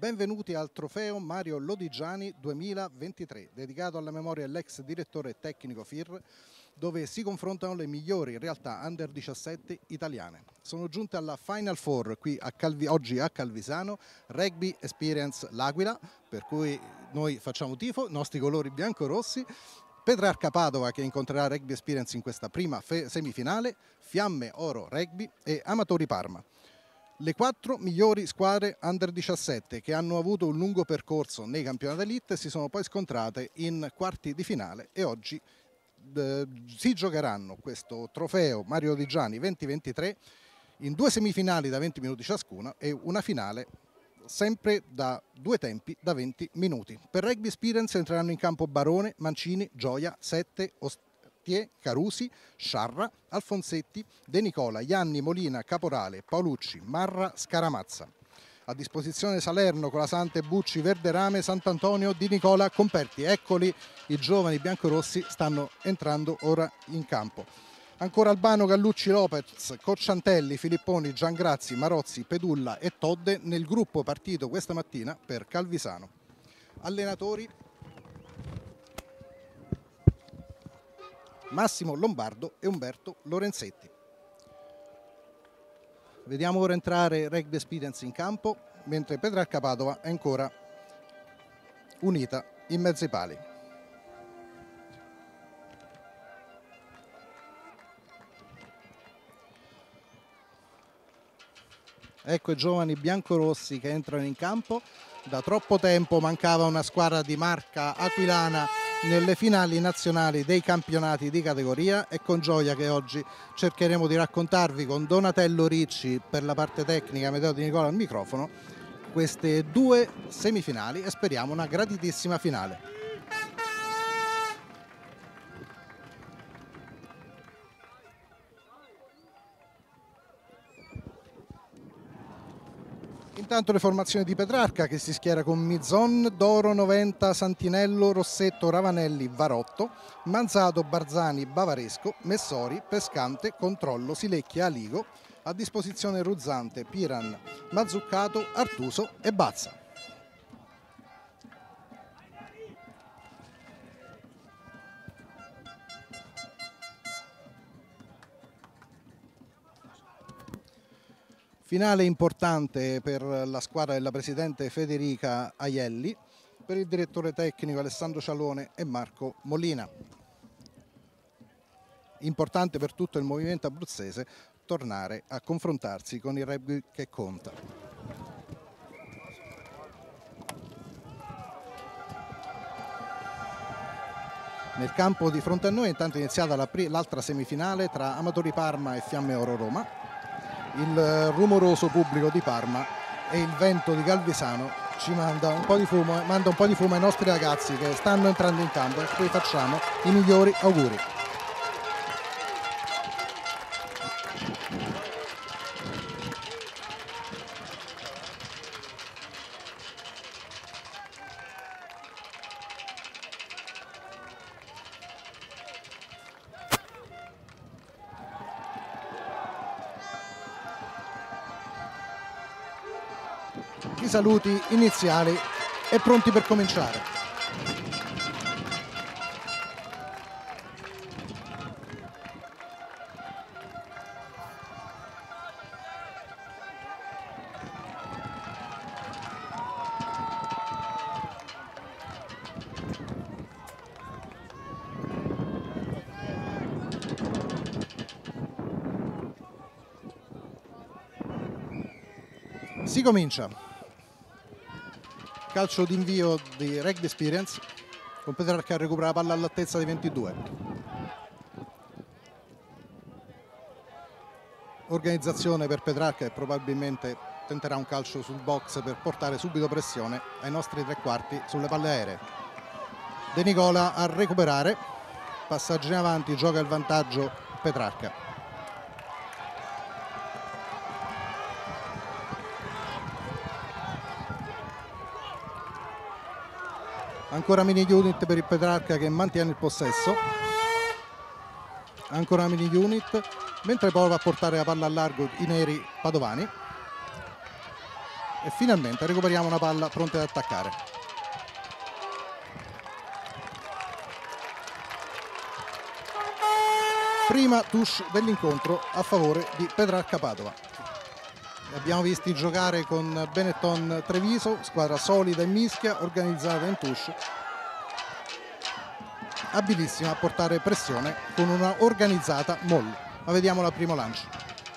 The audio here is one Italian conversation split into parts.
Benvenuti al trofeo Mario Lodigiani 2023, dedicato alla memoria dell'ex direttore tecnico FIR, dove si confrontano le migliori realtà under 17 italiane. Sono giunte alla Final Four qui oggi a Calvisano, Rugby Experience L'Aquila, per cui noi facciamo tifo, i nostri colori bianco-rossi, Petrarca Padova che incontrerà Rugby Experience in questa prima semifinale, Fiamme Oro Rugby e Amatori Parma. Le 4 migliori squadre under 17 che hanno avuto un lungo percorso nei campionati elite si sono poi scontrate in quarti di finale e oggi si giocheranno questo trofeo Mario Lodigiani 2023 in 2 semifinali da 20 minuti ciascuna e una finale sempre da 2 tempi da 20 minuti. Per Rugby Experience entreranno in campo Barone, Mancini, Gioia, Sette, Carusi, Sciarra, Alfonsetti, De Nicola, Ianni, Molina, Caporale, Paolucci, Marra, Scaramazza. A disposizione Salerno, Colasante, Bucci, Verderame, Sant'Antonio, Di Nicola, Comperti. Eccoli i giovani biancorossi, stanno entrando ora in campo. Ancora Albano, Gallucci, Lopez, Cocciantelli, Filipponi, Giangrazzi, Marozzi, Pedulla e Todde nel gruppo partito questa mattina per Calvisano. Allenatori Massimo Lombardo e Umberto Lorenzetti. Vediamo ora entrare Rugby Experience in campo, mentre Petrarca Padova è ancora unita in mezzo ai pali. Ecco i giovani biancorossi che entrano in campo. Da troppo tempo mancava una squadra di marca aquilana nelle finali nazionali dei campionati di categoria. È con gioia che oggi cercheremo di raccontarvi con Donatello Ricci per la parte tecnica, Amedeo Di Nicola al microfono, queste 2 semifinali e speriamo una graditissima finale. Intanto le formazioni di Petrarca che si schiera con Mizon, Doro, Noventa, Santinello, Rossetto, Ravanelli, Varotto, Manzato, Barzani, Bavaresco, Messori, Pescante, Controllo, Silecchia, Aligo, a disposizione Ruzzante, Piran, Mazzuccato, Artuso e Bazza. Finale importante per la squadra della presidente Federica Aielli, per il direttore tecnico Alessandro Cialone e Marco Molina. Importante per tutto il movimento abruzzese tornare a confrontarsi con il rugby che conta. Nel campo di fronte a noi intanto è iniziata l'altra semifinale tra Amatori Parma e Fiamme Oro Roma. Il rumoroso pubblico di Parma e il vento di Calvisano ci manda un po' di fumo ai nostri ragazzi che stanno entrando in campo e a cui facciamo i migliori auguri. I saluti iniziali e pronti per cominciare. Si comincia. Calcio d'invio di Rugby Experience con Petrarca che recupera la palla all'altezza dei 22. Organizzazione per Petrarca che probabilmente tenterà un calcio sul box per portare subito pressione ai nostri tre quarti sulle palle aeree. De Nicola a recuperare, passaggio in avanti, gioca il vantaggio Petrarca. Ancora mini unit per il Petrarca che mantiene il possesso. Ancora mini unit, mentre prova a portare la palla a largo i neri padovani. e finalmente recuperiamo una palla pronta ad attaccare. Prima touche dell'incontro a favore di Petrarca Padova. Li abbiamo visti giocare con Benetton Treviso, squadra solida in mischia, organizzata in touche, abilissima a portare pressione con una organizzata moll. Ma vediamo il primo lancio.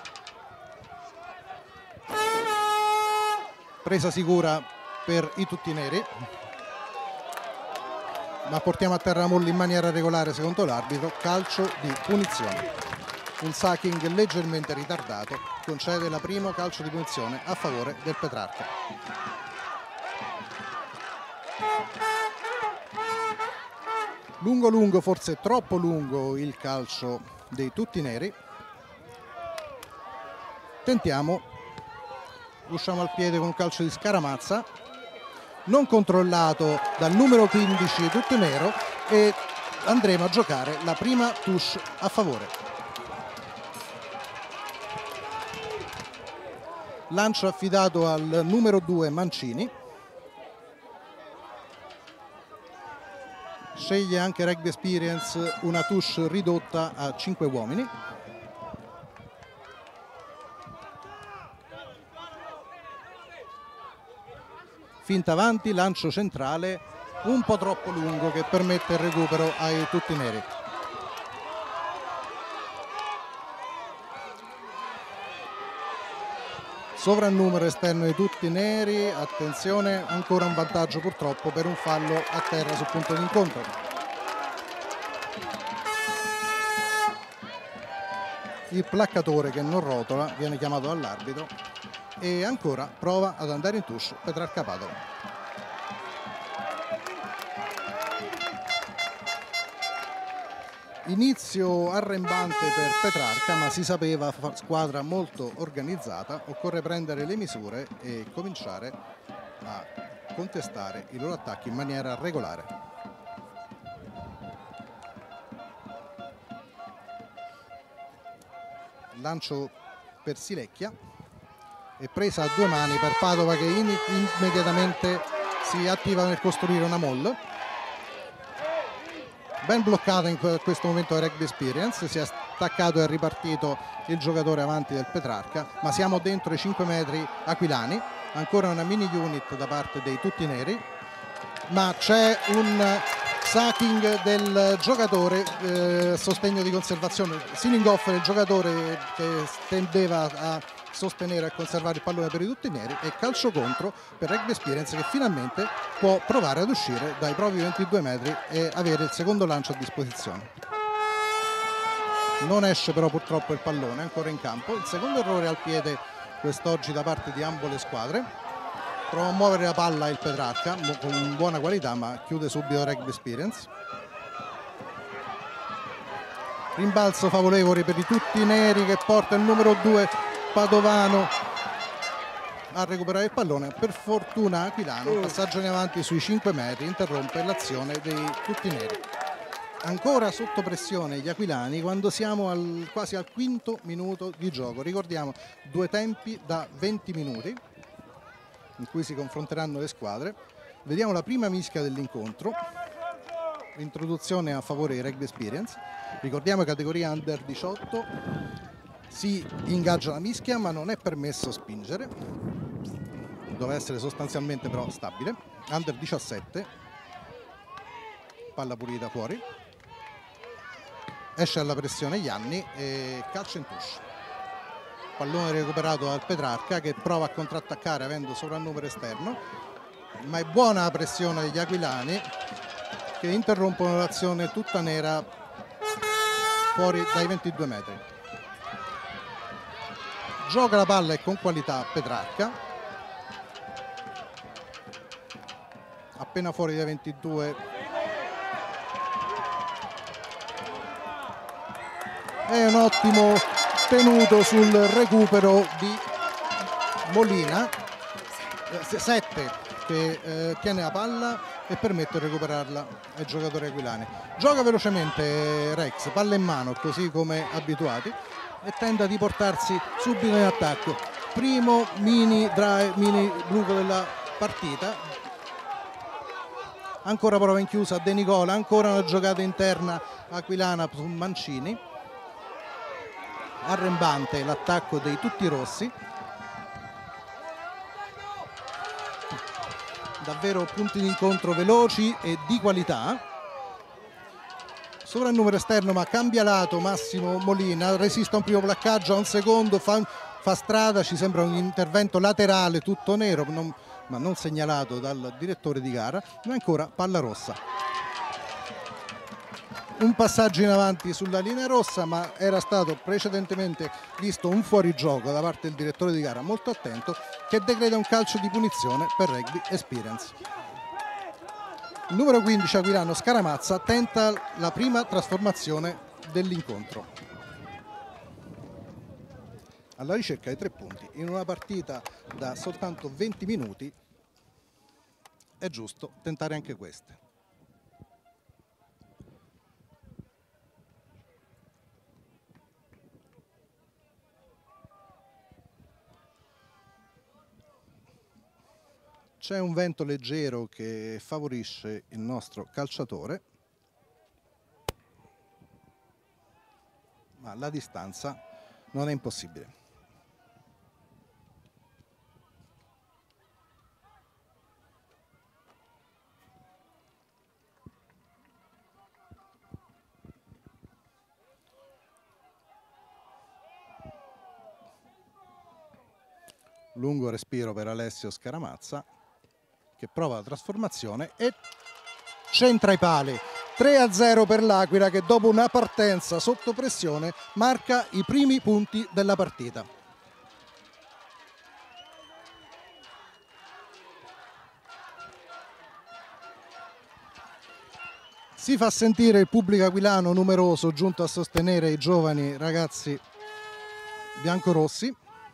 Presa sicura per i tuttineri, ma portiamo a terra moll in maniera regolare secondo l'arbitro. Calcio di punizione. Un sacking leggermente ritardato concede la primo calcio di punizione a favore del Petrarca. Lungo, forse troppo lungo il calcio dei tuttineri. Tentiamo, usciamo al piede con un calcio di scaramazza non controllato dal numero 15 tuttinero e andremo a giocare la prima touche a favore. Lancio affidato al numero 2 Mancini. Sceglie anche Rugby Experience una touche ridotta a 5 uomini. Finta avanti, lancio centrale un po' troppo lungo che permette il recupero ai tuttineri. Sovrannumero esterno di tuttineri, attenzione, ancora un vantaggio purtroppo per un fallo a terra sul punto di incontro. Il placcatore che non rotola viene chiamato dall'arbitro e ancora prova ad andare in touche Petrarca Padova. Inizio arrembante per Petrarca, ma si sapeva squadra molto organizzata, occorre prendere le misure e cominciare a contestare i loro attacchi in maniera regolare. Lancio per Silecchia e presa a 2 mani per Padova che immediatamente si attiva nel costruire una moll. Ben bloccata in questo momento da Rugby Experience, si è staccato e ripartito il giocatore avanti del Petrarca, ma siamo dentro i 5 metri aquilani, ancora una mini unit da parte dei tuttineri, ma c'è un sacking del giocatore, sostegno di conservazione, sealing off del giocatore che tendeva a sostenere e conservare il pallone per i tuttineri e calcio contro per Rugby Experience che finalmente può provare ad uscire dai propri 22 metri e avere il secondo lancio a disposizione. Non esce però purtroppo il pallone, ancora in campo. Il secondo errore al piede quest'oggi da parte di ambo le squadre. Prova a muovere la palla il Petrarca con buona qualità, ma chiude subito Rugby Experience. Rimbalzo favorevole per i tuttineri che porta il numero 2 Padovano a recuperare il pallone. Per fortuna Aquilano, passaggio in avanti sui 5 metri, interrompe l'azione dei tuttineri. Ancora sotto pressione gli aquilani quando siamo quasi al quinto minuto di gioco. Ricordiamo 2 tempi da 20 minuti in cui si confronteranno le squadre. Vediamo la prima mischia dell'incontro. Introduzione a favore di Rugby Experience. Ricordiamo categoria under 18. Si ingaggia la mischia ma non è permesso spingere, deve essere sostanzialmente però stabile. Under 17, palla pulita fuori, esce alla pressione Ianni e calcio in touche. Pallone recuperato dal Petrarca che prova a contrattaccare avendo sovrannumero esterno, ma è buona la pressione degli aquilani che interrompono l'azione tutta nera fuori dai 22 metri. Gioca la palla e con qualità Petrarca, appena fuori dai 22 è un ottimo tenuto sul recupero di Molina, 7 che tiene la palla e permette di recuperarla ai giocatori aquilani. Gioca velocemente Rex, palla in mano così come abituati, e tenta di portarsi subito in attacco. primo mini blocco della partita. Ancora prova in chiusa De Nicola, ancora una giocata interna aquilana su Mancini. Arrembante l'attacco dei tutti rossi. Davvero punti di incontro veloci e di qualità. Sovrannumero esterno, ma cambia lato Massimo Molina, resiste a un primo placcaggio, a un secondo fa strada, ci sembra un intervento laterale tutto nero, ma non segnalato dal direttore di gara, ma ancora palla rossa. Un passaggio in avanti sulla linea rossa, ma era stato precedentemente visto un fuorigioco da parte del direttore di gara molto attento, che decreta un calcio di punizione per Rugby Experience. Il numero 15 aquilano Scaramazza tenta la prima trasformazione dell'incontro. Alla ricerca di 3 punti in una partita da soltanto 20 minuti è giusto tentare anche queste. C'è un vento leggero che favorisce il nostro calciatore, ma la distanza non è impossibile. Lungo respiro per Alessio Scaramazza, che prova la trasformazione e centra i pali. 3-0 per l'Aquila, che dopo una partenza sotto pressione marca i primi punti della partita. Si fa sentire il pubblico aquilano numeroso giunto a sostenere i giovani ragazzi biancorossi.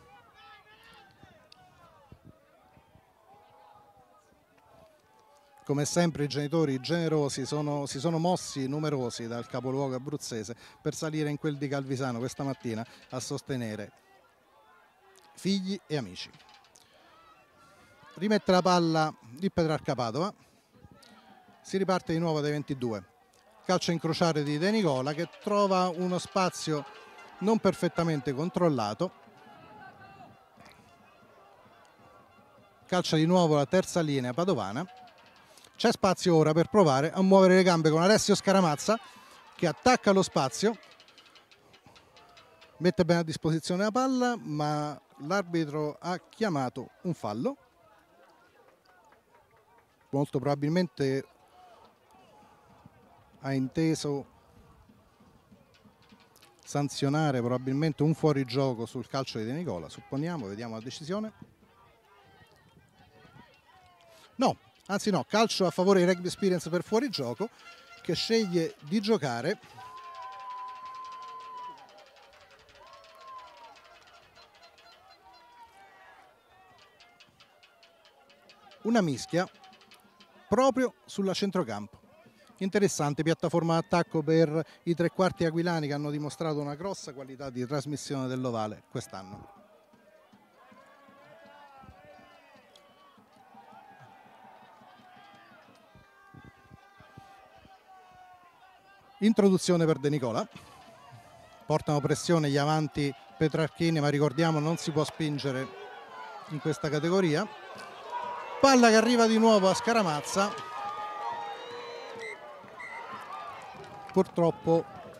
Come sempre i genitori generosi si sono mossi numerosi dal capoluogo abruzzese per salire in quel di Calvisano questa mattina a sostenere figli e amici. Rimette la palla il Petrarca Padova, si riparte di nuovo dai 22. Calcio incrociato di De Nicola, che trova uno spazio non perfettamente controllato. Calcia di nuovo la terza linea padovana. C'è spazio ora per provare a muovere le gambe con Alessio Scaramazza, che attacca lo spazio, mette bene a disposizione la palla, ma l'arbitro ha chiamato un fallo. Molto probabilmente ha inteso sanzionare probabilmente un fuorigioco sul calcio di De Nicola, supponiamo, vediamo la decisione. No. Anzi no, calcio a favore di Rugby Experience per fuorigioco, che sceglie di giocare una mischia proprio sulla centrocampo. Interessante piattaforma d'attacco per i tre quarti aquilani, che hanno dimostrato una grossa qualità di trasmissione dell'ovale quest'anno. Introduzione per De Nicola, portano pressione gli avanti petrarchini, ma ricordiamo non si può spingere in questa categoria. Palla che arriva di nuovo a Scaramazza, purtroppo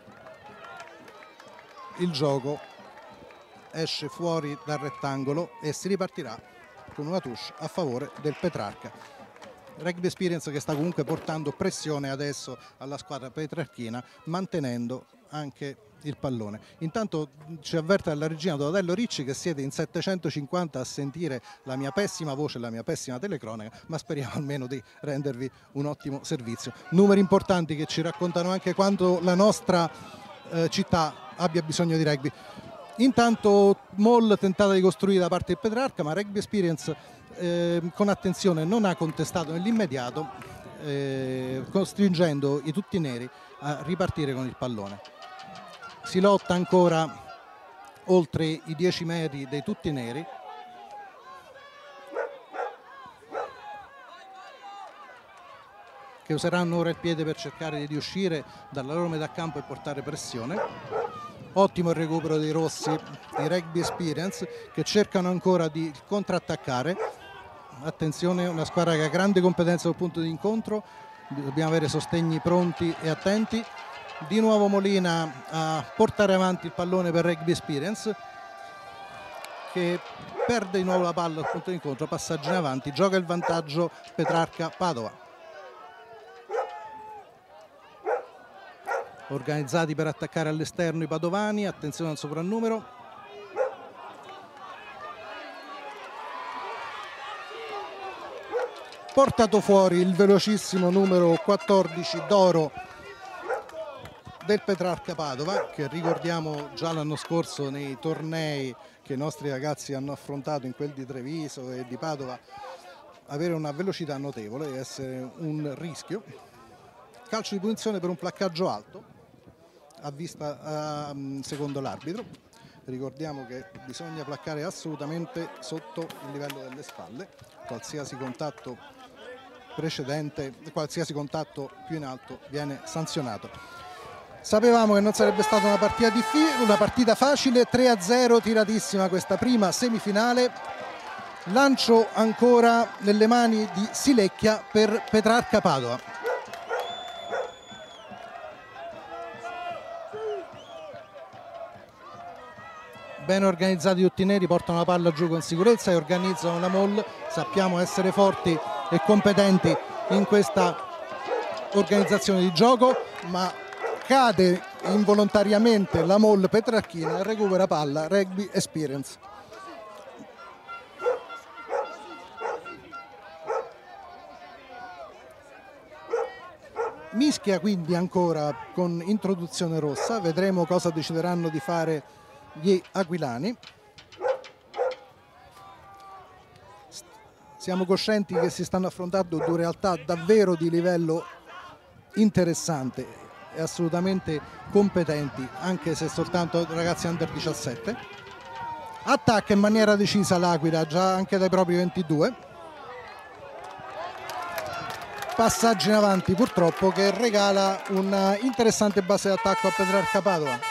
il gioco esce fuori dal rettangolo e si ripartirà con una touche a favore del Petrarca. Rugby Experience che sta comunque portando pressione adesso alla squadra petrarchina, mantenendo anche il pallone. Intanto ci avverte dalla regina Donatello Ricci che siete in 750 a sentire la mia pessima voce e la mia pessima telecronaca, ma speriamo almeno di rendervi un ottimo servizio. Numeri importanti che ci raccontano anche quanto la nostra città abbia bisogno di rugby. Intanto Mall tentata di costruire da parte del Petrarca, ma Rugby Experience con attenzione non ha contestato nell'immediato, costringendo i tutti neri a ripartire con il pallone. Si lotta ancora oltre i 10 metri dei tutti neri, che useranno ora il piede per cercare di uscire dalla loro metà campo e portare pressione. Ottimo il recupero dei rossi di Rugby Experience, che cercano ancora di contrattaccare. Attenzione, una squadra che ha grande competenza sul punto di incontro, dobbiamo avere sostegni pronti e attenti. Di nuovo Molina a portare avanti il pallone per Rugby Experience, che perde di nuovo la palla al punto di incontro, passaggio in avanti, gioca il vantaggio Petrarca Padova. Organizzati per attaccare all'esterno i padovani, attenzione al soprannumero. Portato fuori il velocissimo numero 14 Doro del Petrarca Padova, che ricordiamo già l'anno scorso nei tornei che i nostri ragazzi hanno affrontato, in quel di Treviso e di Padova, avere una velocità notevole e essere un rischio. Calcio di punizione per un placcaggio alto a vista secondo l'arbitro. Ricordiamo che bisogna placcare assolutamente sotto il livello delle spalle, qualsiasi contatto precedente, qualsiasi contatto più in alto viene sanzionato. Sapevamo che non sarebbe stata una partita facile. 3-0, tiratissima questa prima semifinale. Lancio ancora nelle mani di Silecchia per Petrarca Padova. Ben organizzati tutti i neri, portano la palla giù con sicurezza e organizzano la mall. Sappiamo essere forti e competenti in questa organizzazione di gioco, ma cade involontariamente la mall petrarchina e recupera palla Rugby Experience. Mischia quindi ancora con introduzione rossa, vedremo cosa decideranno di fare gli aquilani. Siamo coscienti che si stanno affrontando due realtà davvero di livello interessante e assolutamente competenti, anche se soltanto ragazzi under 17. Attacca in maniera decisa l'Aquila già anche dai propri 22. Passaggio in avanti purtroppo che regala un interessante base d'attacco a Petrarca Padova.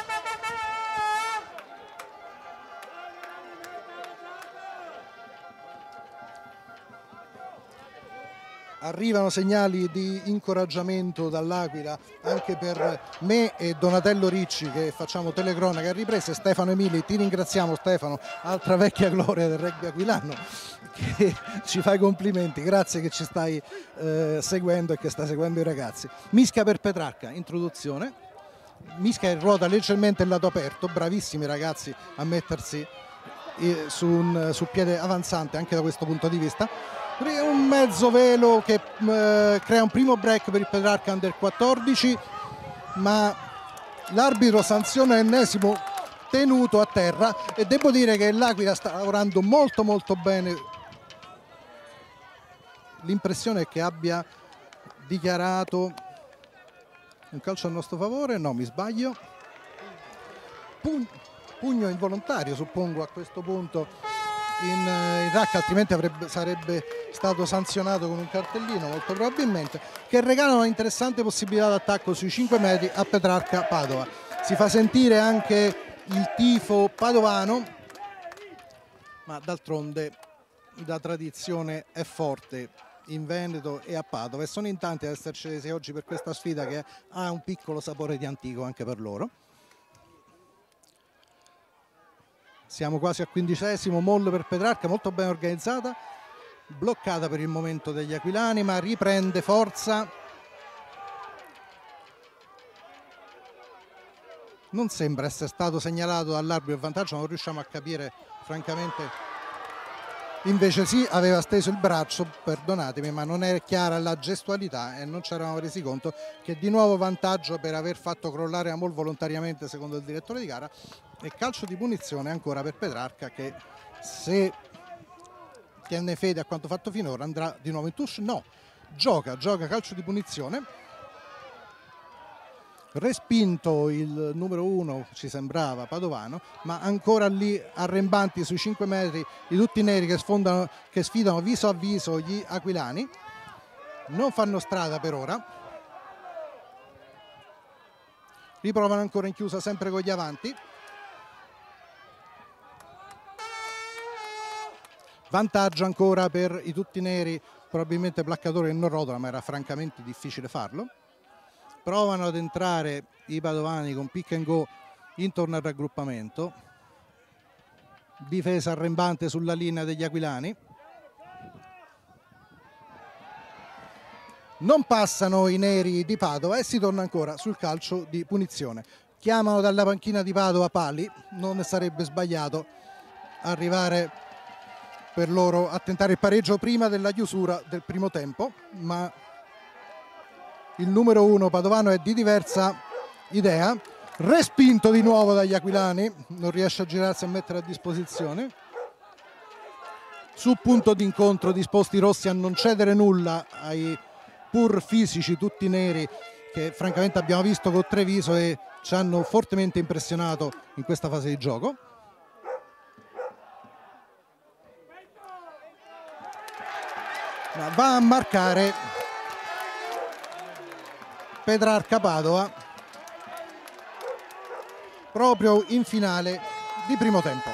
Arrivano segnali di incoraggiamento dall'Aquila anche per me e Donatello Ricci, che facciamo telecronaca a riprese. Stefano Emili, ti ringraziamo Stefano, altra vecchia gloria del rugby aquilano, che ci fai complimenti, grazie che ci stai seguendo e che stai seguendo i ragazzi. Mischia per Petrarca, introduzione, mischia ruota leggermente il lato aperto, bravissimi ragazzi a mettersi su piede avanzante anche da questo punto di vista. Un mezzo velo che crea un primo break per il Petrarca under 14, ma l'arbitro sanziona l'ennesimo tenuto a terra e devo dire che l'Aquila sta lavorando molto bene. L'impressione è che abbia dichiarato un calcio a nostro favore, no, mi sbaglio, pugno involontario suppongo a questo punto in rack, altrimenti sarebbe stato sanzionato con un cartellino molto probabilmente, che regala una interessante possibilità d'attacco sui 5 metri a Petrarca Padova. Si fa sentire anche il tifo padovano, ma d'altronde la tradizione è forte in Veneto e a Padova e sono in tanti ad esserci resi oggi per questa sfida che ha un piccolo sapore di antico anche per loro. Siamo quasi al 15esimo, molle per Petrarca, molto ben organizzata, bloccata per il momento dagli aquilani, ma riprende forza. Non sembra essere stato segnalato dall'arbitro il vantaggio, non riusciamo a capire francamente. Invece sì, aveva steso il braccio, perdonatemi, ma non è chiara la gestualità e non ci eravamo resi conto che di nuovo vantaggio per aver fatto crollare la mall volontariamente secondo il direttore di gara. E calcio di punizione ancora per Petrarca, che se tiene fede a quanto fatto finora andrà di nuovo in touche. No, gioca calcio di punizione. Respinto il numero 1, ci sembrava padovano, ma ancora lì arrembanti sui 5 metri di tutti i neri che sfidano viso a viso gli aquilani. non fanno strada per ora. Riprovano ancora in chiusa, sempre con gli avanti. Vantaggio ancora per i tutti neri, probabilmente placcatore che non rotola, ma era francamente difficile farlo. Provano ad entrare i padovani con pick and go intorno al raggruppamento. Difesa arrembante sulla linea degli aquilani. Non passano i neri di Padova e si torna ancora sul calcio di punizione. Chiamano dalla panchina di Padova Pali, non sarebbe sbagliato arrivare per loro a tentare il pareggio prima della chiusura del primo tempo, ma il numero 1 padovano è di diversa idea. Respinto di nuovo dagli aquilani, non riesce a girarsi a mettere a disposizione. Su punto d'incontro disposti i rossi a non cedere nulla ai pur fisici tutti neri che francamente abbiamo visto con Treviso e ci hanno fortemente impressionato in questa fase di gioco. Va a marcare Petrarca Padova proprio in finale di primo tempo.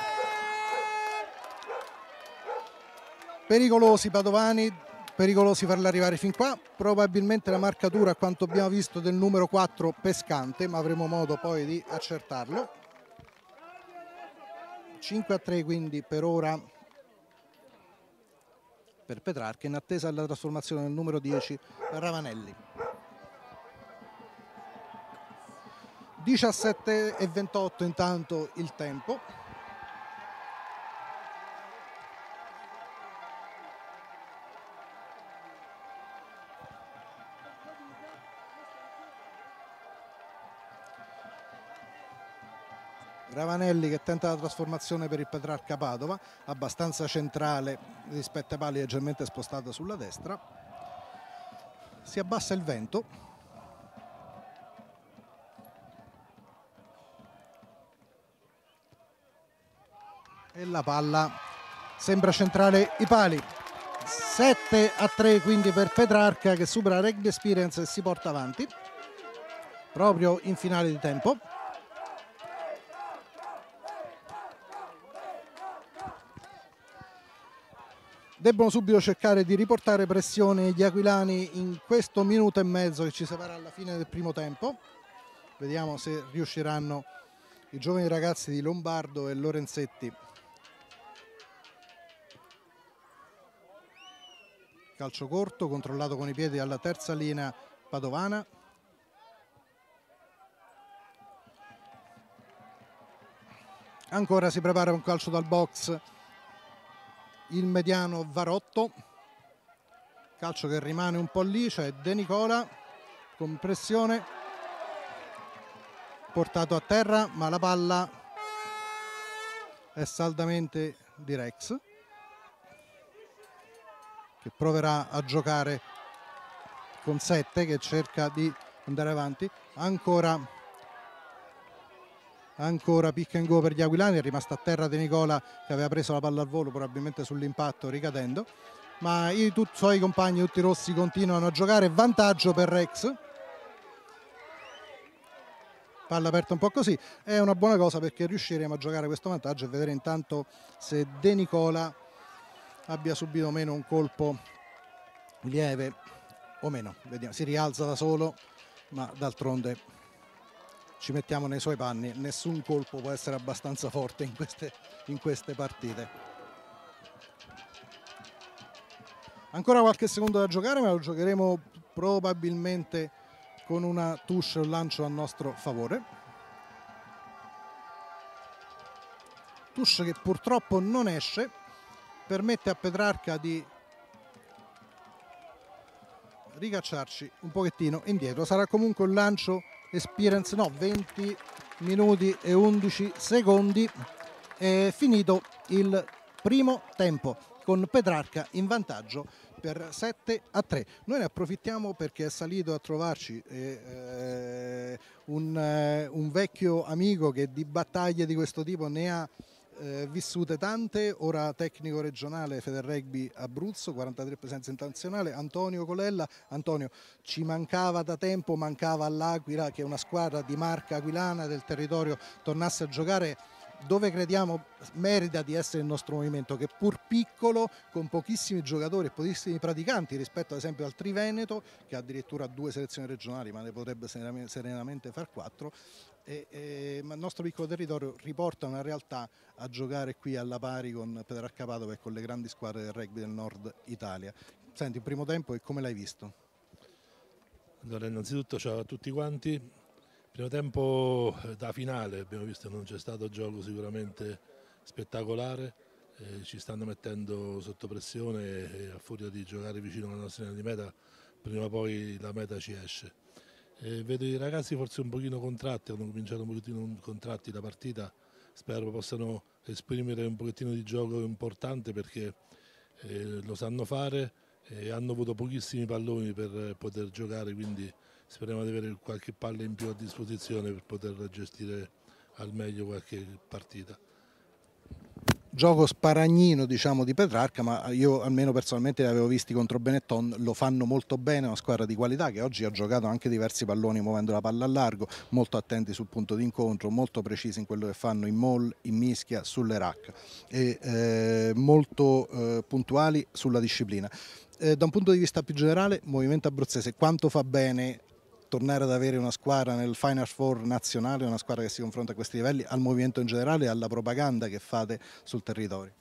Pericolosi padovani, pericolosi farla arrivare fin qua. Probabilmente la marcatura, a quanto abbiamo visto, del numero 4 Pescante, ma avremo modo poi di accertarlo. 5-3 quindi per ora per Petrarca, in attesa della trasformazione del numero 10 Ravanelli. 17:28 intanto il tempo. Ravanelli che tenta la trasformazione per il Petrarca Padova, abbastanza centrale rispetto ai pali, leggermente spostata sulla destra. Si abbassa il vento. E la palla sembra centrare i pali. 7-3 quindi per Petrarca, che supera Rugby Experience e si porta avanti proprio in finale di tempo. Debbono subito cercare di riportare pressione gli aquilani in questo minuto e mezzo che ci separa alla fine del primo tempo. Vediamo se riusciranno i giovani ragazzi di Lombardo e Lorenzetti. Calcio corto, controllato con i piedi alla terza linea padovana. Ancora si prepara un calcio dal box il mediano Varotto. Calcio che rimane un po' lì, c'è De Nicola con pressione, portato a terra, ma la palla è saldamente di Rex, che proverà a giocare con 7, che cerca di andare avanti. Ancora pick and go per gli aquilani, è rimasto a terra De Nicola che aveva preso la palla al volo probabilmente sull'impatto ricadendo, ma i suoi compagni tutti rossi continuano a giocare. Vantaggio per Rex, palla aperta un po' così, è una buona cosa perché riusciremo a giocare questo vantaggio e vedere intanto se De Nicola abbia subito meno un colpo lieve o meno. Vediamo, si rialza da solo, ma d'altronde ci mettiamo nei suoi panni, nessun colpo può essere abbastanza forte in queste partite. Ancora qualche secondo da giocare, ma lo giocheremo probabilmente con una touche o un lancio a nostro favore. Touche che purtroppo non esce, permette a Petrarca di ricacciarci un pochettino indietro. Sarà comunque un lancio Experience, no, 20 minuti e 11 secondi. È finito il primo tempo con Petrarca in vantaggio per 7-3. Noi ne approfittiamo perché è salito a trovarci un vecchio amico che di battaglie di questo tipo ne ha vissute tante, ora tecnico regionale Federrugby Abruzzo, 43 presenze internazionali. Antonio Colella. Antonio, ci mancava da tempo, mancava all'Aquila, che è una squadra di marca aquilana del territorio, tornasse a giocare dove crediamo merita di essere il nostro movimento, che pur piccolo, con pochissimi giocatori e pochissimi praticanti rispetto ad esempio al Triveneto, che ha addirittura 2 selezioni regionali ma ne potrebbe serenamente far 4, ma il nostro piccolo territorio riporta una realtà a giocare qui alla pari con Petrarca Padova e con le grandi squadre del rugby del nord Italia. Senti, il primo tempo e come l'hai visto? Allora, innanzitutto ciao a tutti quanti. Primo tempo da finale abbiamo visto che non c'è stato gioco sicuramente spettacolare, ci stanno mettendo sotto pressione e a furia di giocare vicino alla nostra linea di meta prima o poi la meta ci esce. Vedo i ragazzi forse un pochino contratti, hanno cominciato un pochettino contratti la partita, spero possano esprimere un pochettino di gioco importante perché lo sanno fare e hanno avuto pochissimi palloni per poter giocare, quindi speriamo di avere qualche palla in più a disposizione per poter gestire al meglio qualche partita. Gioco sparagnino diciamo di Petrarca, ma io almeno personalmente li avevo visti contro Benetton, lo fanno molto bene, una squadra di qualità che oggi ha giocato anche diversi palloni muovendo la palla a largo, molto attenti sul punto di incontro, molto precisi in quello che fanno in maul, in mischia, sulle rack e molto puntuali sulla disciplina. Da un punto di vista più generale, movimento abruzzese, quanto fa bene tornare ad avere una squadra nel Final Four nazionale, una squadra che si confronta a questi livelli, al movimento in generale e alla propaganda che fate sul territorio?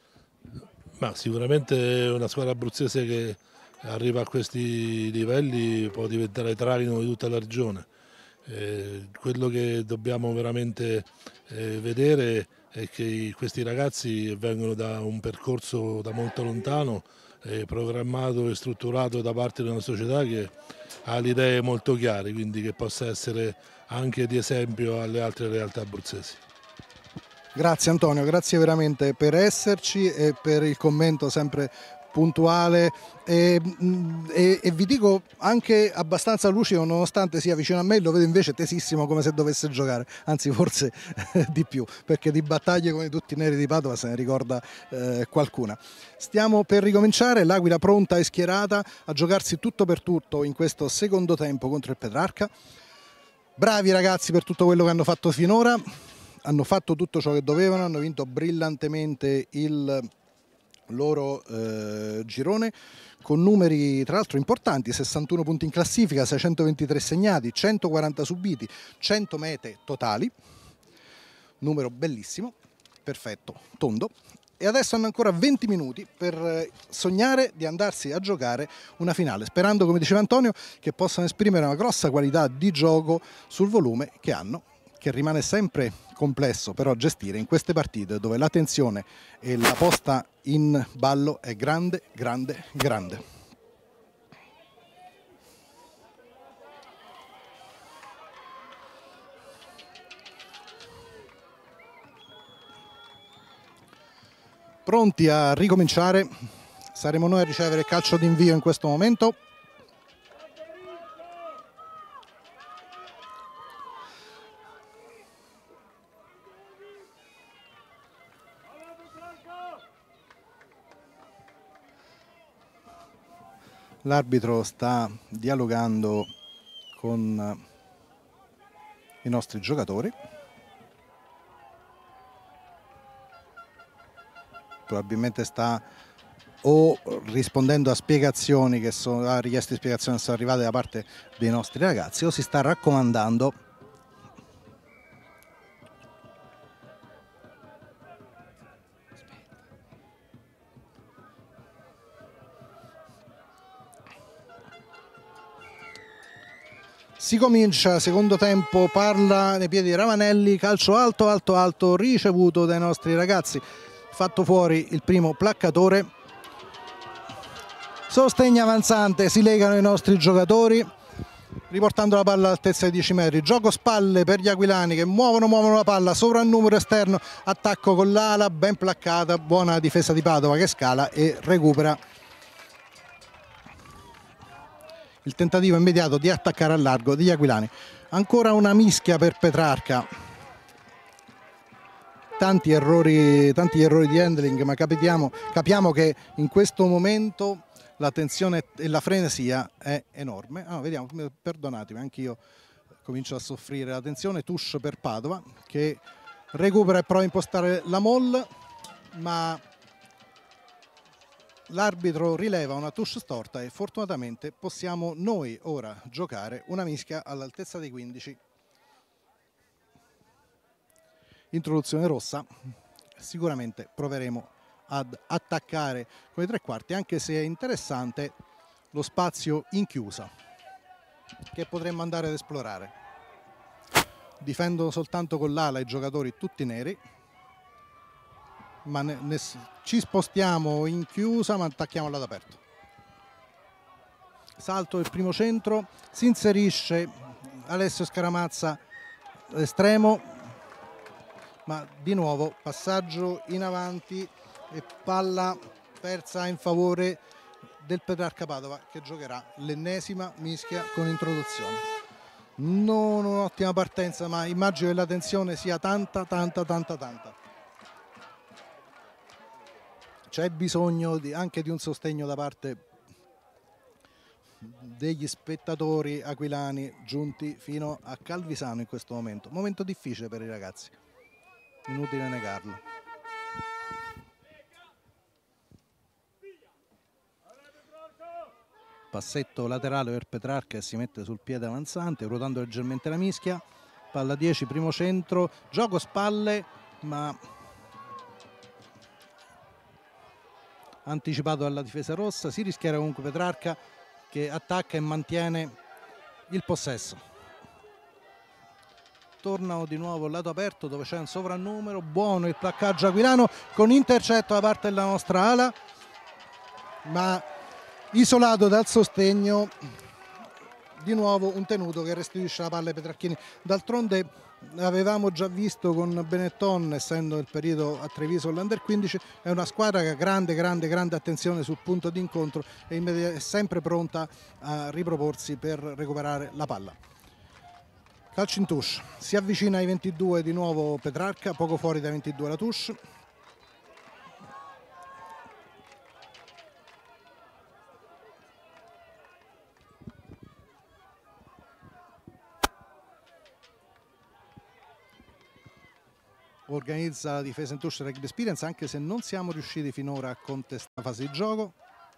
Ma sicuramente una squadra abruzzese che arriva a questi livelli può diventare traino di tutta la regione. Quello che dobbiamo veramente vedere è che questi ragazzi vengono da un percorso da molto lontano, programmato e strutturato da parte di una società che ha le idee molto chiare, quindi che possa essere anche di esempio alle altre realtà abruzzesi. Grazie Antonio, grazie veramente per esserci e per il commento sempre puntuale e vi dico anche abbastanza lucido, nonostante sia vicino a me, lo vedo invece tesissimo come se dovesse giocare, anzi forse di più, perché di battaglie come tutti i neri di Padova se ne ricorda qualcuna. Stiamo per ricominciare, l'Aquila pronta e schierata a giocarsi tutto per tutto in questo secondo tempo contro il Petrarca. Bravi ragazzi per tutto quello che hanno fatto finora, hanno fatto tutto ciò che dovevano, hanno vinto brillantemente il loro girone con numeri tra l'altro importanti, 61 punti in classifica, 623 segnati, 140 subiti, 100 mete totali, numero bellissimo, perfetto, tondo. E adesso hanno ancora 20 minuti per sognare di andarsi a giocare una finale, sperando, come diceva Antonio, che possano esprimere una grossa qualità di gioco sul volume che hanno, che rimane sempre complesso però gestire in queste partite dove la tensione e la posta in ballo è grande, grande, grande. Pronti a ricominciare? Saremo noi a ricevere il calcio d'invio in questo momento. L'arbitro sta dialogando con i nostri giocatori. Probabilmente sta o rispondendo a spiegazioni che sono, a richieste di spiegazioni che sono arrivate da parte dei nostri ragazzi, o si sta raccomandando Si comincia, secondo tempo, parla nei piedi di Ravanelli, calcio alto, alto, alto, ricevuto dai nostri ragazzi, fatto fuori il primo placcatore, sostegno avanzante, si legano i nostri giocatori, riportando la palla all'altezza dei 10 metri, gioco spalle per gli aquilani che muovono la palla, sovrannumero esterno, attacco con l'ala, ben placcata, buona difesa di Padova che scala e recupera. Il tentativo immediato di attaccare al largo degli aquilani. Ancora una mischia per Petrarca. tanti errori di handling, ma capiamo che in questo momento la tensione e la frenesia è enorme. Vediamo, perdonatemi, anch'io comincio a soffrire la tensione. Touche per Padova che recupera e prova a impostare la moll, ma l'arbitro rileva una touche storta e fortunatamente possiamo noi ora giocare una mischia all'altezza dei 15. Introduzione rossa, sicuramente proveremo ad attaccare con i tre quarti, anche se è interessante lo spazio in chiusa che potremmo andare ad esplorare. Difendono soltanto con l'ala i giocatori tutti neri, ma ci spostiamo in chiusa ma attacchiamo lato aperto. Salto del primo centro, si inserisce Alessio Scaramazza all'estremo, ma di nuovo passaggio in avanti e palla persa in favore del Petrarca Padova, che giocherà l'ennesima mischia con introduzione. Non un'ottima partenza, ma immagino che la tensione sia tanta. C'è bisogno anche di un sostegno da parte degli spettatori aquilani giunti fino a Calvisano in questo momento. Momento difficile per i ragazzi, inutile negarlo. Passetto laterale per Petrarca e si mette sul piede avanzante, ruotando leggermente la mischia. Palla 10, primo centro, gioco spalle, ma anticipato dalla difesa rossa. Si rischiera comunque Petrarca, che attacca e mantiene il possesso. Tornano di nuovo al lato aperto dove c'è un sovrannumero. Buono il placcaggio aquilano con intercetto da parte della nostra ala, ma isolato dal sostegno. Di nuovo un tenuto che restituisce la palla ai petrarchini. D'altronde avevamo già visto con Benetton, essendo il periodo a Treviso l'Under 15, è una squadra che ha grande attenzione sul punto di incontro e è sempre pronta a riproporsi per recuperare la palla. Calcio in touche, si avvicina ai 22 di nuovo Petrarca, poco fuori dai 22 la touche. Organizza la difesa in touche Rugby Experience, anche se non siamo riusciti finora a contestare la fase di gioco.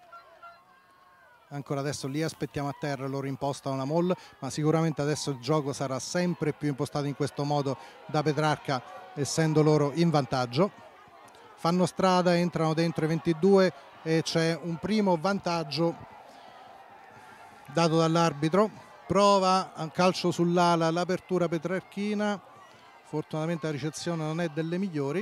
Ancora adesso li aspettiamo a terra, loro impostano la moll, ma sicuramente adesso il gioco sarà sempre più impostato in questo modo da Petrarca, essendo loro in vantaggio. Fanno strada, entrano dentro i 22 e c'è un primo vantaggio dato dall'arbitro. Prova a calcio sull'ala l'apertura petrarchina, fortunatamente la ricezione non è delle migliori.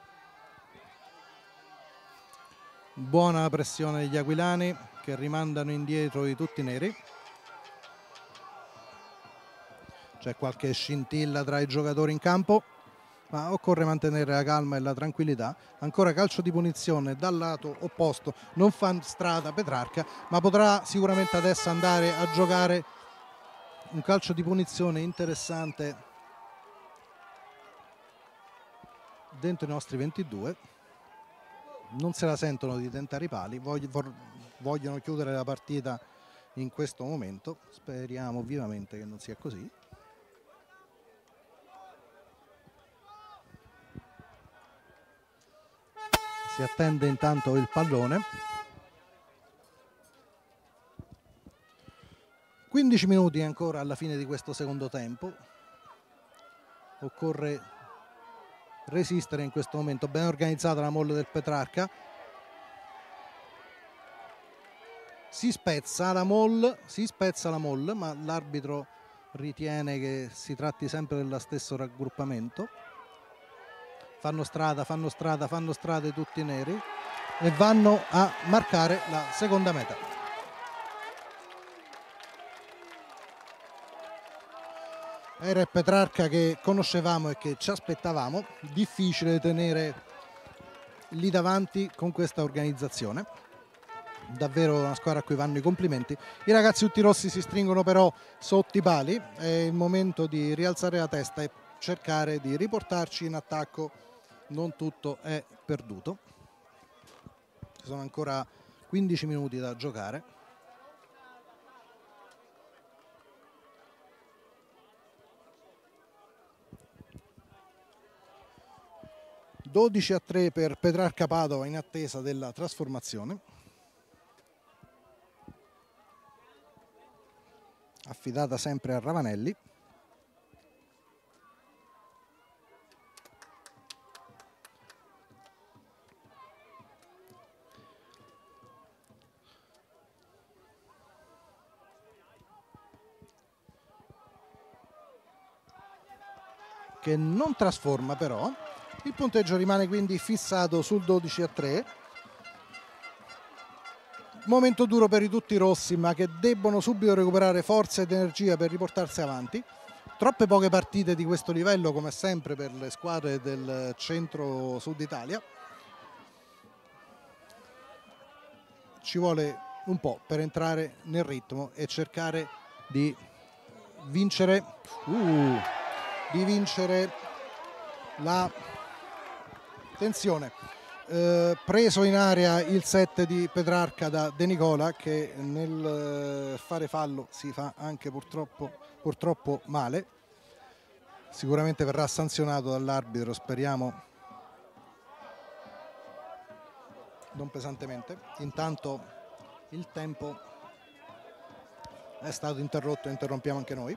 Buona pressione degli aquilani che rimandano indietro i tutti neri. C'è qualche scintilla tra i giocatori in campo, ma occorre mantenere la calma e la tranquillità. Ancora calcio di punizione dal lato opposto, non fa strada Petrarca, ma potrà sicuramente adesso andare a giocare un calcio di punizione interessante dentro i nostri 22. Non se la sentono di tentare i pali, vogliono chiudere la partita in questo momento. Speriamo vivamente che non sia così. Si attende intanto il pallone. 15 minuti ancora alla fine di questo secondo tempo. Occorre resistere in questo momento. Ben organizzata la molla del Petrarca. Si spezza la moll, ma l'arbitro ritiene che si tratti sempre dello stesso raggruppamento. Fanno strada tutti neri e vanno a marcare la seconda meta. Era il Petrarca che conoscevamo e che ci aspettavamo. Difficile tenere lì davanti con questa organizzazione. Davvero una squadra a cui vanno i complimenti. I ragazzi tutti rossi si stringono però sotto i pali. È il momento di rialzare la testa e cercare di riportarci in attacco non tutto è perduto. Ci sono ancora 15 minuti da giocare. (12-3) per Petrarca Padova in attesa della trasformazione. Affidata sempre a Ravanelli. Che non trasforma però. Il punteggio rimane quindi fissato sul 12-3. Momento duro per i tutti rossi, ma che debbono subito recuperare forza ed energia per riportarsi avanti. Troppe poche partite di questo livello, come sempre, per le squadre del centro-sud Italia. Ci vuole un po' per entrare nel ritmo e cercare di vincere, la tensione. Preso in area il set di Petrarca da De Nicola, che nel fare fallo si fa anche purtroppo male. Sicuramente verrà sanzionato dall'arbitro, speriamo non pesantemente. Intanto il tempo è stato interrotto e interrompiamo anche noi.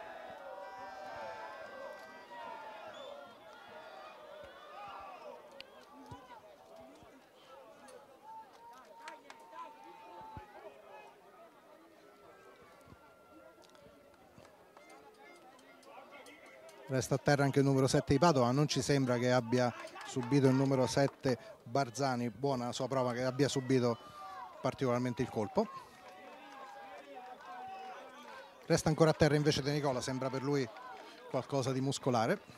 Resta a terra anche il numero 7 di Padova, non ci sembra che abbia subito il numero 7 Barzani, buona la sua prova, che abbia subito particolarmente il colpo. Resta ancora a terra invece De Nicola, sembra per lui qualcosa di muscolare.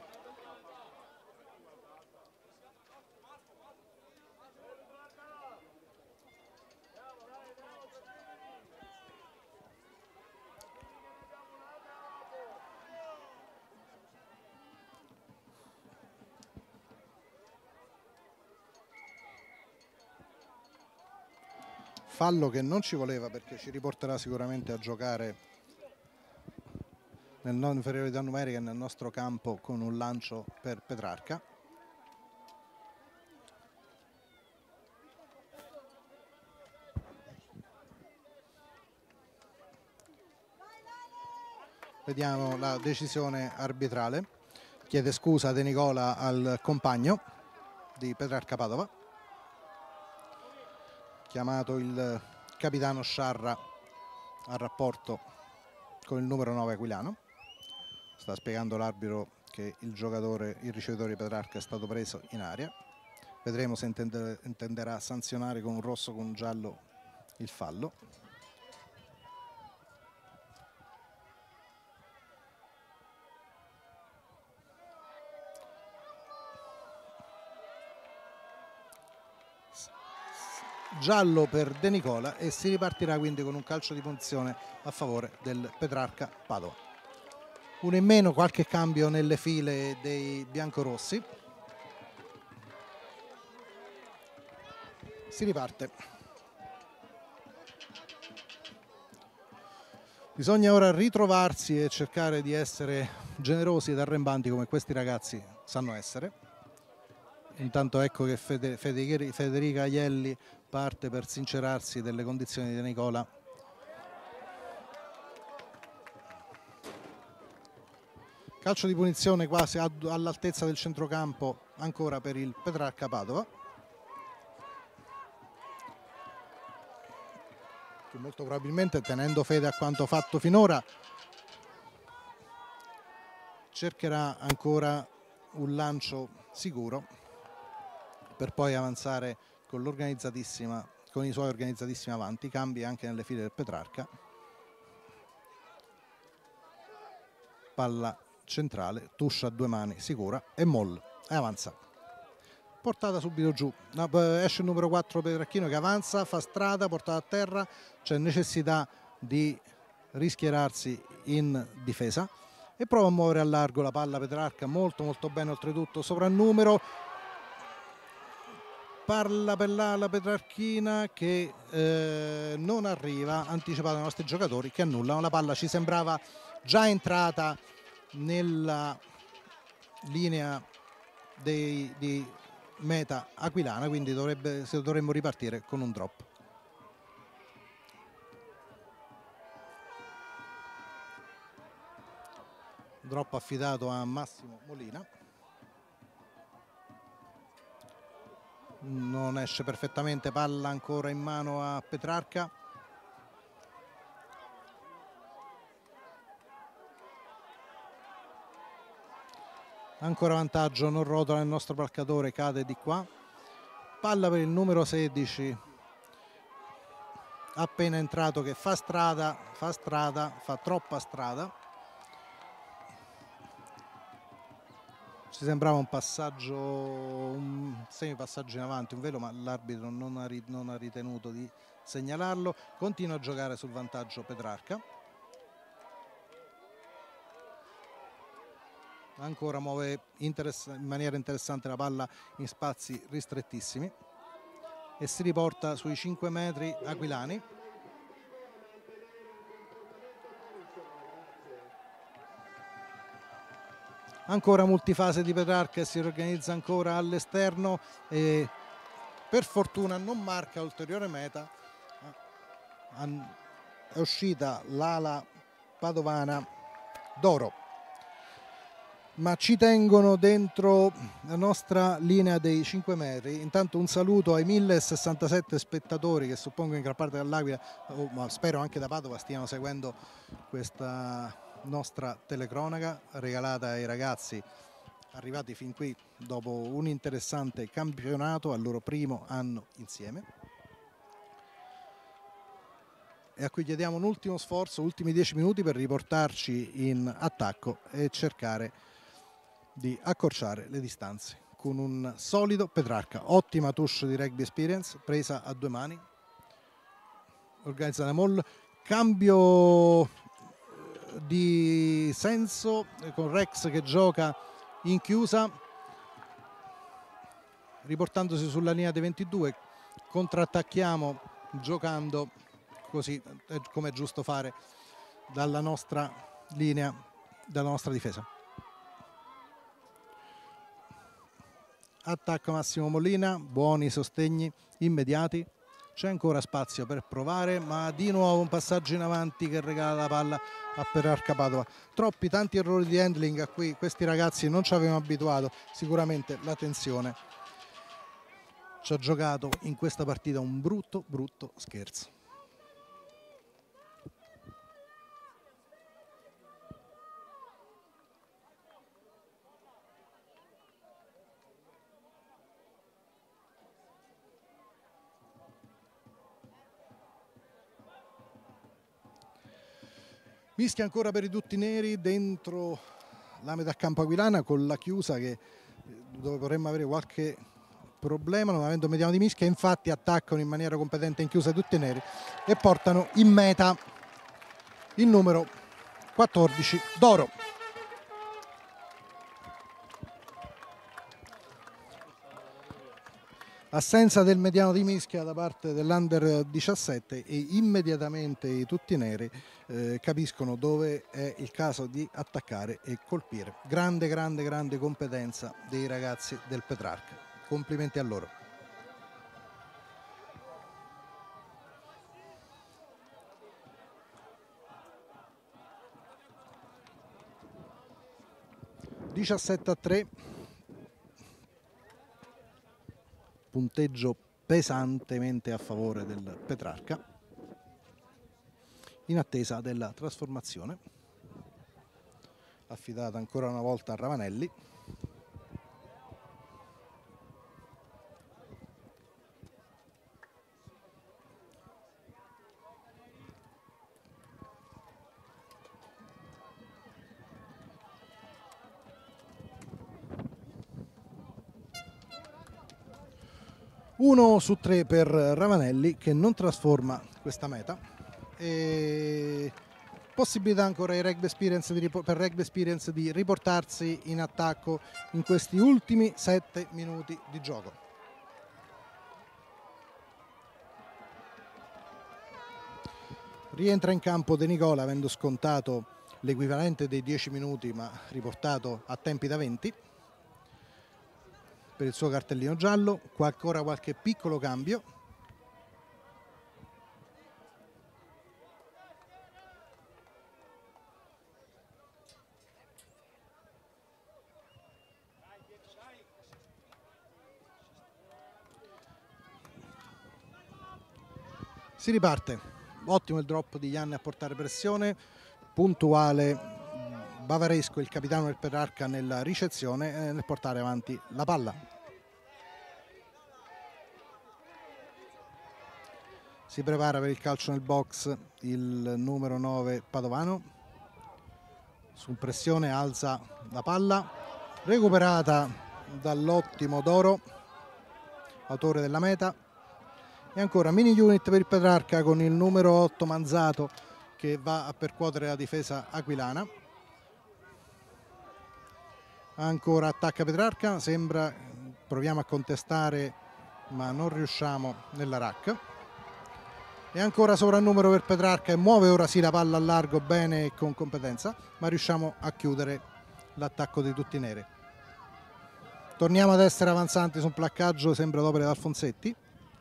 Fallo che non ci voleva, perché ci riporterà sicuramente a giocare nel non inferiorità numerica nel nostro campo con un lancio per Petrarca. Vediamo la decisione arbitrale. Chiede scusa De Nicola al compagno di Petrarca Padova. Chiamato il capitano Sciarra a rapporto con il numero 9 aquilano. Sta spiegando l'arbitro che il ricevitore di Petrarca è stato preso in aria. Vedremo se intenderà sanzionare con un rosso o con un giallo il fallo. Giallo per De Nicola e si ripartirà quindi con un calcio di punizione a favore del Petrarca Padova. Uno in meno, qualche cambio nelle file dei biancorossi. Si riparte. Bisogna ora ritrovarsi e cercare di essere generosi ed arrembanti come questi ragazzi sanno essere. Intanto ecco che Federica Aielli parte per sincerarsi delle condizioni di De Nicola. Calcio di punizione quasi all'altezza del centrocampo ancora per il Petrarca Padova, che molto probabilmente, tenendo fede a quanto fatto finora, cercherà ancora un lancio sicuro per poi avanzare con i suoi organizzatissimi avanti. Cambi anche nelle file del Petrarca. Palla centrale, tuscia a due mani sicura e Moll e avanza. Portata subito giù, esce il numero 4 Petrarchino che avanza, fa strada, portata a terra, c'è necessità di rischierarsi in difesa. e prova a muovere a largo la palla Petrarca, molto bene oltretutto, sovrannumero, palla per l'ala petrarchina che non arriva, anticipata dai nostri giocatori che annullano. La palla ci sembrava già entrata nella linea di meta aquilana, quindi dovremmo ripartire con un drop. Drop affidato a Massimo Molina. Non esce perfettamente, palla ancora in mano a Petrarca. Ancora vantaggio, non rotola il nostro palcatore, cade di qua. Palla per il numero 16, appena entrato, che fa troppa strada. Ci sembrava un passaggio, un semipassaggio in avanti, un velo, ma l'arbitro non ha ritenuto di segnalarlo. Continua a giocare sul vantaggio Petrarca. Ancora muove in maniera interessante la palla in spazi ristrettissimi e si riporta sui 5 metri aquilani. Ancora multifase di Petrarca e si riorganizza ancora all'esterno e per fortuna non marca ulteriore meta. È uscita l'ala padovana d'oro, ma ci tengono dentro la nostra linea dei 5 metri. Intanto un saluto ai 1067 spettatori che suppongo in gran parte dall'Aquila, ma spero anche da Padova, stiano seguendo questa nostra telecronaca regalata ai ragazzi arrivati fin qui dopo un interessante campionato al loro primo anno insieme, e a cui chiediamo un ultimo sforzo, ultimi 10 minuti per riportarci in attacco e cercare di accorciare le distanze con un solido Petrarca. Ottima touche di rugby experience presa a due mani, organizzata da Moll, cambio di senso con Rex che gioca in chiusa riportandosi sulla linea dei 22. Contrattacchiamo giocando così come è giusto fare dalla nostra linea, dalla nostra difesa. Attacca Massimo Molina, buoni sostegni immediati, c'è ancora spazio per provare, ma di nuovo un passaggio in avanti che regala la palla a Petrarca Padova. Tanti errori di handling a cui questi ragazzi non ci avevano abituato. Sicuramente la tensione ci ha giocato in questa partita un brutto scherzo. Mischia ancora per i tutti neri dentro la metà campo aquilana con la chiusa dove vorremmo avere qualche problema, non avendo mediano di mischia. Infatti attaccano in maniera competente in chiusa tutti i neri e portano in meta il numero 14 d'oro. Assenza del mediano di mischia da parte dell'Under 17 e immediatamente i tutti neri capiscono dove è il caso di attaccare e colpire. Grande competenza dei ragazzi del Petrarca. Complimenti a loro. (17-3). Punteggio pesantemente a favore del Petrarca in attesa della trasformazione affidata ancora una volta a Ravanelli. Uno su 3 per Ravanelli che non trasforma questa meta e possibilità ancora per Rugby Experience di riportarsi in attacco in questi ultimi 7 minuti di gioco. Rientra in campo De Nicola avendo scontato l'equivalente dei 10 minuti ma riportato a tempi da 20 per il suo cartellino giallo. Qua ancora qualche piccolo cambio. Si riparte, ottimo il drop di Janne a portare pressione, puntuale Bavaresco, il capitano del Petrarca, nella ricezione e nel portare avanti la palla. Si prepara per il calcio nel box il numero 9 Padovano, su pressione alza la palla, recuperata dall'ottimo Doro, autore della meta. E ancora mini unit per il Petrarca con il numero 8 Manzato che va a percuotere la difesa aquilana. Ancora attacca Petrarca, sembra, proviamo a contestare ma non riusciamo nella rack. E ancora sovrannumero per Petrarca e muove ora sì la palla al largo bene e con competenza, ma riusciamo a chiudere l'attacco di tutti i neri. Torniamo ad essere avanzanti su un placcaggio, sembra d'opera di Alfonsetti.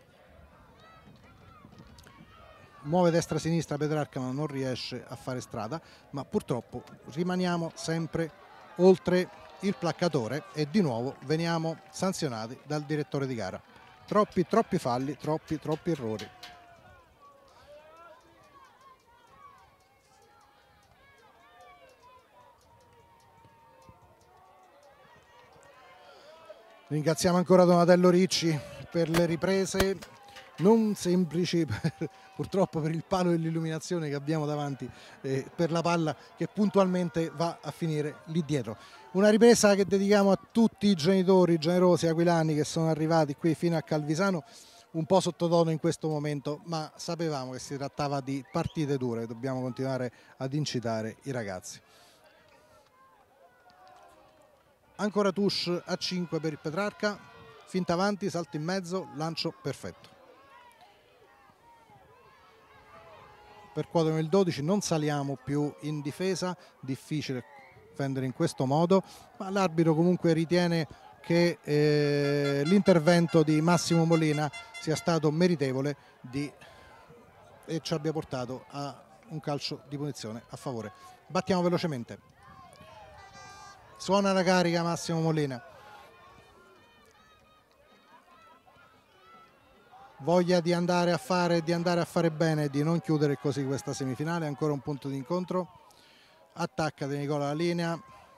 Muove destra-sinistra Petrarca ma non riesce a fare strada, ma purtroppo rimaniamo sempre oltre il placcatore e di nuovo veniamo sanzionati dal direttore di gara. Troppi falli, troppi errori. Ringraziamo ancora Donatello Ricci per le riprese non semplici purtroppo per il palo dell'illuminazione che abbiamo davanti, per la palla che puntualmente va a finire lì dietro. Una ripresa che dedichiamo a tutti i genitori generosi aquilani che sono arrivati qui fino a Calvisano, un po' sottotono in questo momento, ma sapevamo che si trattava di partite dure, dobbiamo continuare ad incitare i ragazzi. Ancora touche a 5 per il Petrarca, finta avanti, salto in mezzo, lancio perfetto. Percuotono il 12, non saliamo più in difesa, difficile difendere in questo modo, ma l'arbitro comunque ritiene che l'intervento di Massimo Molina sia stato meritevole e ci abbia portato a un calcio di punizione a favore. Battiamo velocemente. Suona la carica Massimo Molina. Voglia di andare a fare bene, di non chiudere così questa semifinale. Ancora un punto di incontro. Attacca De Nicola la linea.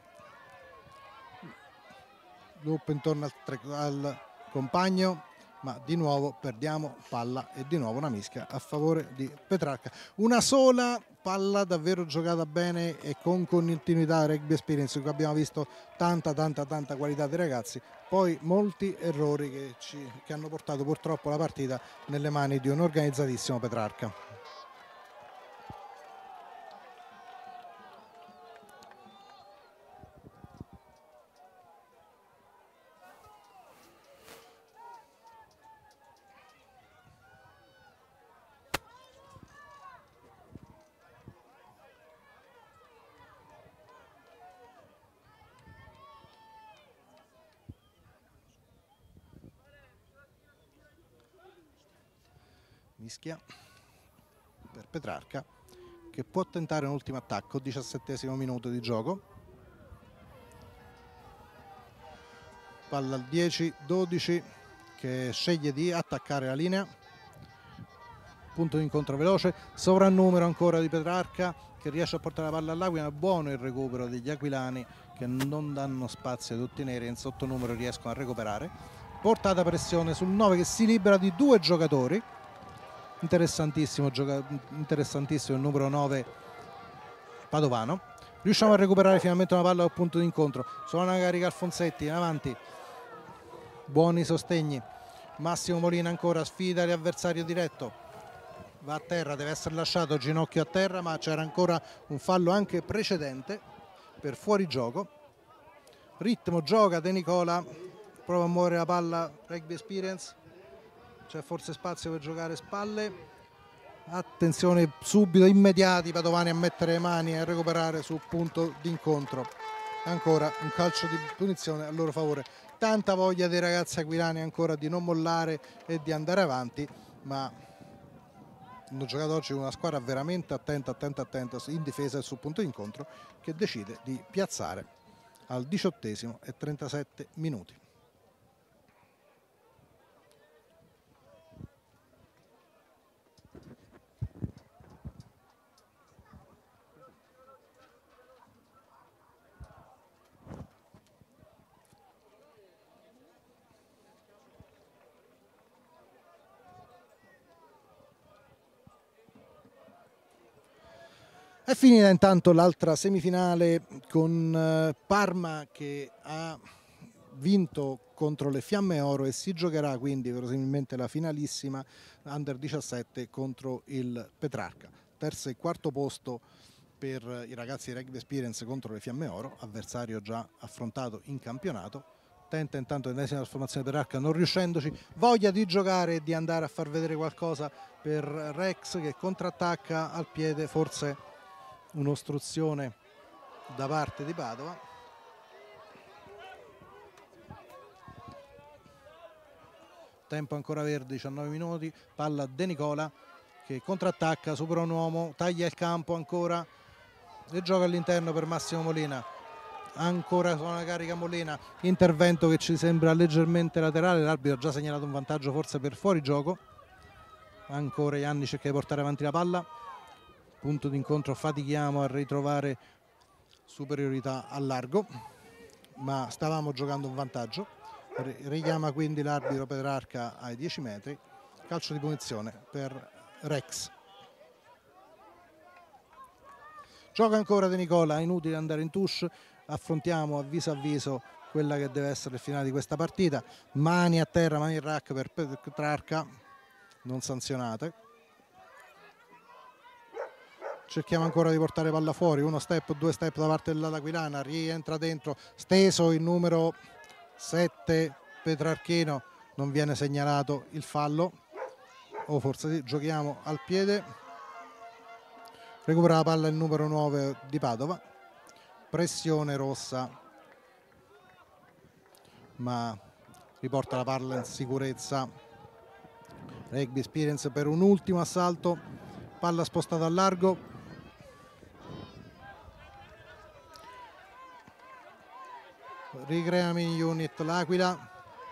Loop intorno al compagno, ma di nuovo perdiamo palla e di nuovo una mischia a favore di Petrarca. Una sola palla davvero giocata bene e con continuità Rugby Experience, qui abbiamo visto tanta qualità dei ragazzi, poi molti errori che hanno portato purtroppo la partita nelle mani di un organizzatissimo Petrarca. Mischia per Petrarca che può tentare un ultimo attacco, 17° minuto di gioco. Palla al 10-12 che sceglie di attaccare la linea. Punto di incontro veloce, sovrannumero ancora di Petrarca che riesce a portare la palla all'Aquila. Buono il recupero degli aquilani che non danno spazio a tutti i neri, in sottonumero riescono a recuperare. Portata pressione sul 9 che si libera di 2 giocatori. Interessantissimo il numero 9 Padovano. Riusciamo a recuperare finalmente una palla al punto di incontro. Suona una carica Alfonsetti in avanti, buoni sostegni. Massimo Molina ancora sfida l'avversario diretto, va a terra, deve essere lasciato ginocchio a terra, ma c'era ancora un fallo anche precedente per fuorigioco. Ritmo, gioca De Nicola, prova a muovere la palla Rugby Experience, c'è forse spazio per giocare spalle. Attenzione, subito, immediati Padovani a mettere le mani e a recuperare sul punto d'incontro. Ancora un calcio di punizione a loro favore. Tanta voglia dei ragazzi aquilani ancora di non mollare e di andare avanti, ma hanno giocato oggi con una squadra veramente attenta in difesa e sul punto d'incontro, che decide di piazzare al 18° e 37 minuti. È finita intanto l'altra semifinale con Parma che ha vinto contro le Fiamme Oro e si giocherà quindi verosimilmente la finalissima Under 17 contro il Petrarca. Terzo e quarto posto per i ragazzi di Rugby Experience contro le Fiamme Oro, avversario già affrontato in campionato. Tenta intanto l'ennesima trasformazione Petrarca, non riuscendoci, voglia di giocare e di andare a far vedere qualcosa per Rex che contrattacca al piede, forse un'ostruzione da parte di Padova. Tempo ancora verde, 19 minuti, palla De Nicola che contrattacca, supera un uomo, taglia il campo ancora e gioca all'interno per Massimo Molina. Ancora suona carica Molina, intervento che ci sembra leggermente laterale, l'arbitro ha già segnalato un vantaggio forse per fuorigioco. Ancora Ianni cerca di portare avanti la palla, punto d'incontro, fatichiamo a ritrovare superiorità al largo, ma stavamo giocando un vantaggio. Richiama quindi l'arbitro Petrarca ai 10 metri, calcio di punizione per Rex. Gioca ancora De Nicola, inutile andare in touche, affrontiamo a viso quella che deve essere il finale di questa partita. Mani a terra, mani in rack per Petrarca, non sanzionate. Cerchiamo ancora di portare palla fuori, uno step, due step da parte dell'Aquilana, rientra dentro, steso il numero 7 Petrarchino, non viene segnalato il fallo, o forse sì, giochiamo al piede, recupera la palla il numero 9 di Padova, pressione rossa, ma riporta la palla in sicurezza Rugby Experience per un ultimo assalto, palla spostata al largo. Ricrea mini unit l'Aquila,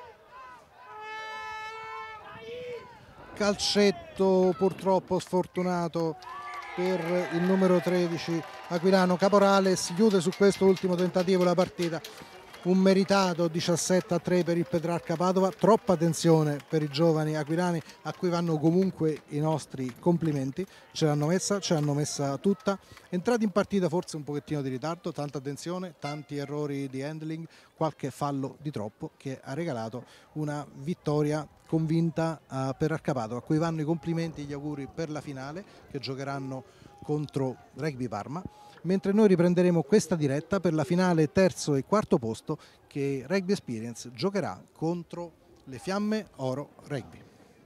calcetto purtroppo sfortunato per il numero 13 aquilano. Caporale si chiude su questo ultimo tentativo la partita, un meritato 17-3 per il Petrarca Padova. Troppa tensione per i giovani aquilani a cui vanno comunque i nostri complimenti, ce l'hanno messa tutta, entrati in partita forse un pochettino di ritardo, tanta tensione, tanti errori di handling, qualche fallo di troppo che ha regalato una vittoria convinta a Petrarca Padova, a cui vanno i complimenti e gli auguri per la finale che giocheranno contro Rugby Parma, mentre noi riprenderemo questa diretta per la finale terzo e quarto posto che Rugby Experience giocherà contro le Fiamme Oro Rugby.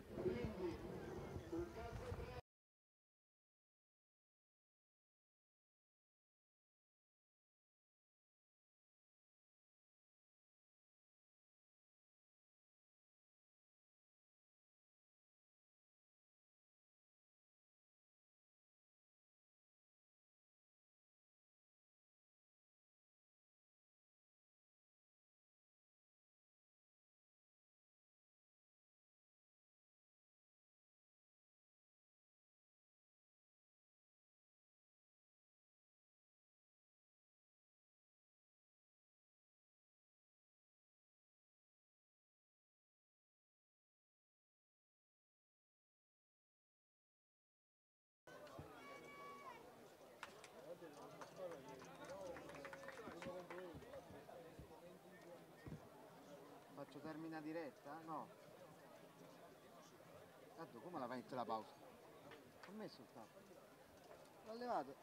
Faccio termina diretta? No. Tanto come la fai in la pausa? Ho messo il tappo. L'ho levato.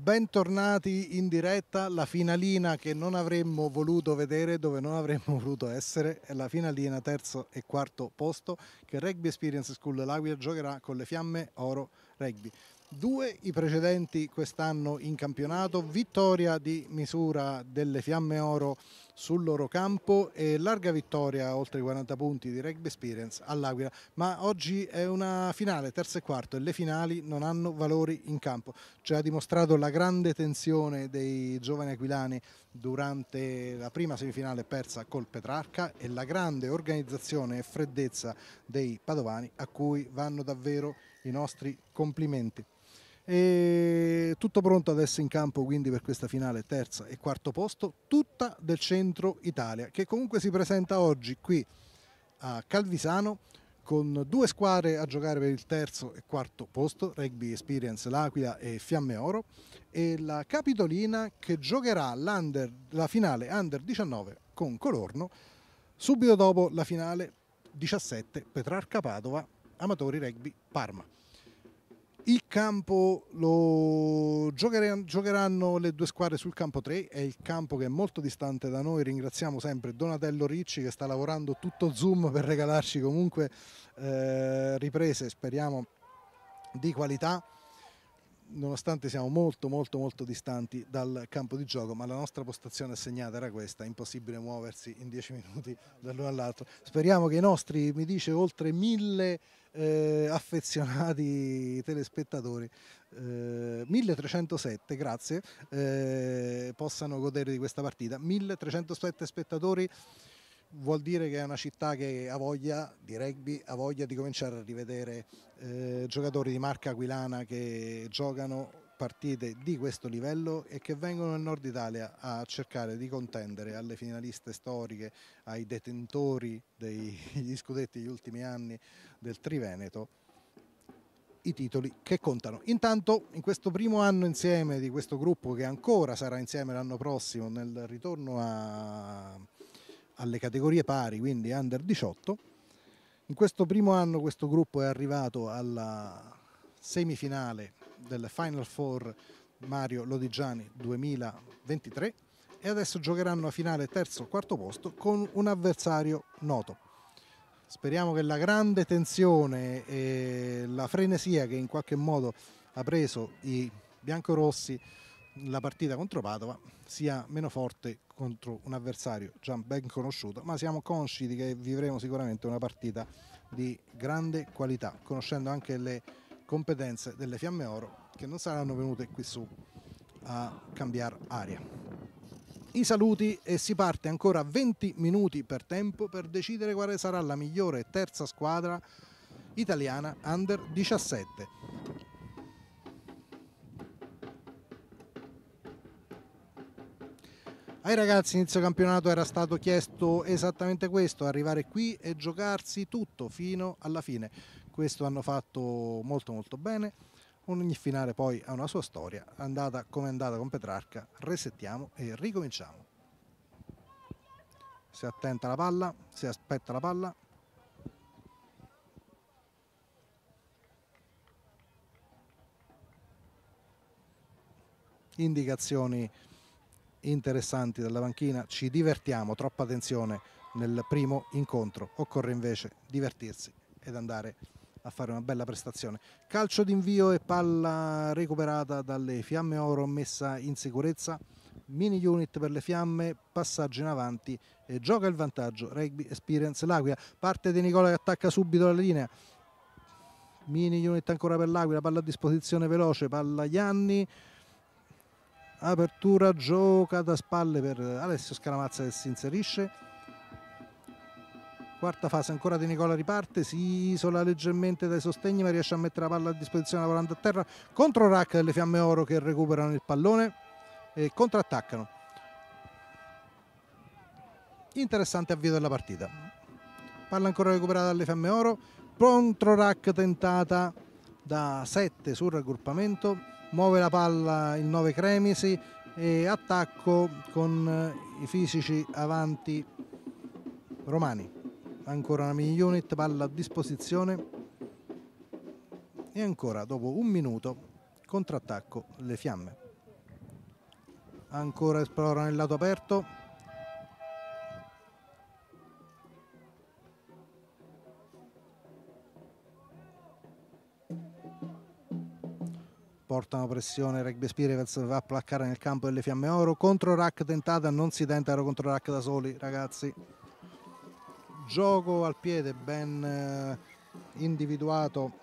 Bentornati in diretta, la finalina che non avremmo voluto vedere, dove non avremmo voluto essere, è la finalina terzo e quarto posto che Rugby Experience School L'Aquila giocherà con le Fiamme Oro Rugby. 2 i precedenti quest'anno in campionato, vittoria di misura delle Fiamme Oro sul loro campo e larga vittoria, oltre i 40 punti di Rugby Experience all'Aquila, ma oggi è una finale terzo e quarto e le finali non hanno valori in campo. Ci ha dimostrato la grande tensione dei giovani aquilani durante la prima semifinale persa col Petrarca e la grande organizzazione e freddezza dei padovani, a cui vanno davvero i nostri complimenti. E tutto pronto adesso in campo quindi per questa finale terza e quarto posto, tutta del centro Italia, che comunque si presenta oggi qui a Calvisano con 2 squadre a giocare per il terzo e quarto posto, Rugby Experience L'Aquila e Fiamme Oro, e la Capitolina che giocherà la finale Under 19 con Colorno subito dopo la finale 17 Petrarca Padova Amatori Rugby Parma. Il campo lo giocheranno le 2 squadre sul campo 3, è il campo che è molto distante da noi. Ringraziamo sempre Donatello Ricci che sta lavorando tutto Zoom per regalarci comunque riprese, speriamo di qualità, nonostante siamo molto distanti dal campo di gioco, ma la nostra postazione assegnata era questa, impossibile muoversi in 10 minuti dall'uno all'altro. Speriamo che i nostri, mi dice, oltre 1000 affezionati telespettatori, 1307, grazie, possano godere di questa partita. 1307 spettatori vuol dire che è una città che ha voglia di rugby, ha voglia di cominciare a rivedere giocatori di marca aquilana che giocano partite di questo livello e che vengono nel nord Italia a cercare di contendere alle finaliste storiche, ai detentori degli scudetti degli ultimi anni del Triveneto, i titoli che contano. Intanto in questo primo anno insieme di questo gruppo, che ancora sarà insieme l'anno prossimo nel ritorno alle categorie pari, quindi Under 18, in questo primo anno questo gruppo è arrivato alla semifinale del Final Four Mario Lodigiani 2023 e adesso giocheranno a finale terzo quarto posto con un avversario noto. Speriamo che la grande tensione e la frenesia che in qualche modo ha preso i biancorossi la partita contro Padova sia meno forte contro un avversario già ben conosciuto, ma siamo consci di che vivremo sicuramente una partita di grande qualità, conoscendo anche le competenze delle Fiamme Oro che non saranno venute qui su a cambiare aria. I saluti e si parte ancora 20 minuti per tempo per decidere quale sarà la migliore terza squadra italiana Under 17. Ai ragazzi inizio campionato era stato chiesto esattamente questo, arrivare qui e giocarsi tutto fino alla fine. Questo hanno fatto molto bene. Ogni finale poi ha una sua storia, andata come è andata con Petrarca, resettiamo e ricominciamo. Si attenta alla palla, si aspetta la palla. Indicazioni interessanti dalla panchina, ci divertiamo, troppa tensione nel primo incontro, occorre invece divertirsi ed andare a fare una bella prestazione. Calcio d'invio e palla recuperata dalle Fiamme Oro, messa in sicurezza, mini unit per le Fiamme, passaggio in avanti e gioca il vantaggio Rugby Experience L'Aquila. Parte Di Nicola che attacca subito la linea, mini unit ancora per l'Aquila, palla a disposizione veloce, palla Ianni, apertura, gioca da spalle per Alessio Scaramazza che si inserisce. Quarta fase, ancora Di Nicola riparte, si isola leggermente dai sostegni ma riesce a mettere la palla a disposizione lavorando a terra. Contro rack delle Fiamme Oro che recuperano il pallone e contrattaccano. Interessante avvio della partita. Palla ancora recuperata dalle Fiamme Oro. Contro rack tentata da 7 sul raggruppamento. Muove la palla il 9 Cremisi e attacco con i fisici avanti romani. Ancora una mini unit, palla a disposizione e ancora dopo un minuto contrattacco le Fiamme. ancora esplora nel lato aperto, portano pressione, Rugby Spirits va a placcare nel campo delle Fiamme Oro, contro rack tentata, non si tenta contro rack da soli ragazzi, gioco al piede ben individuato,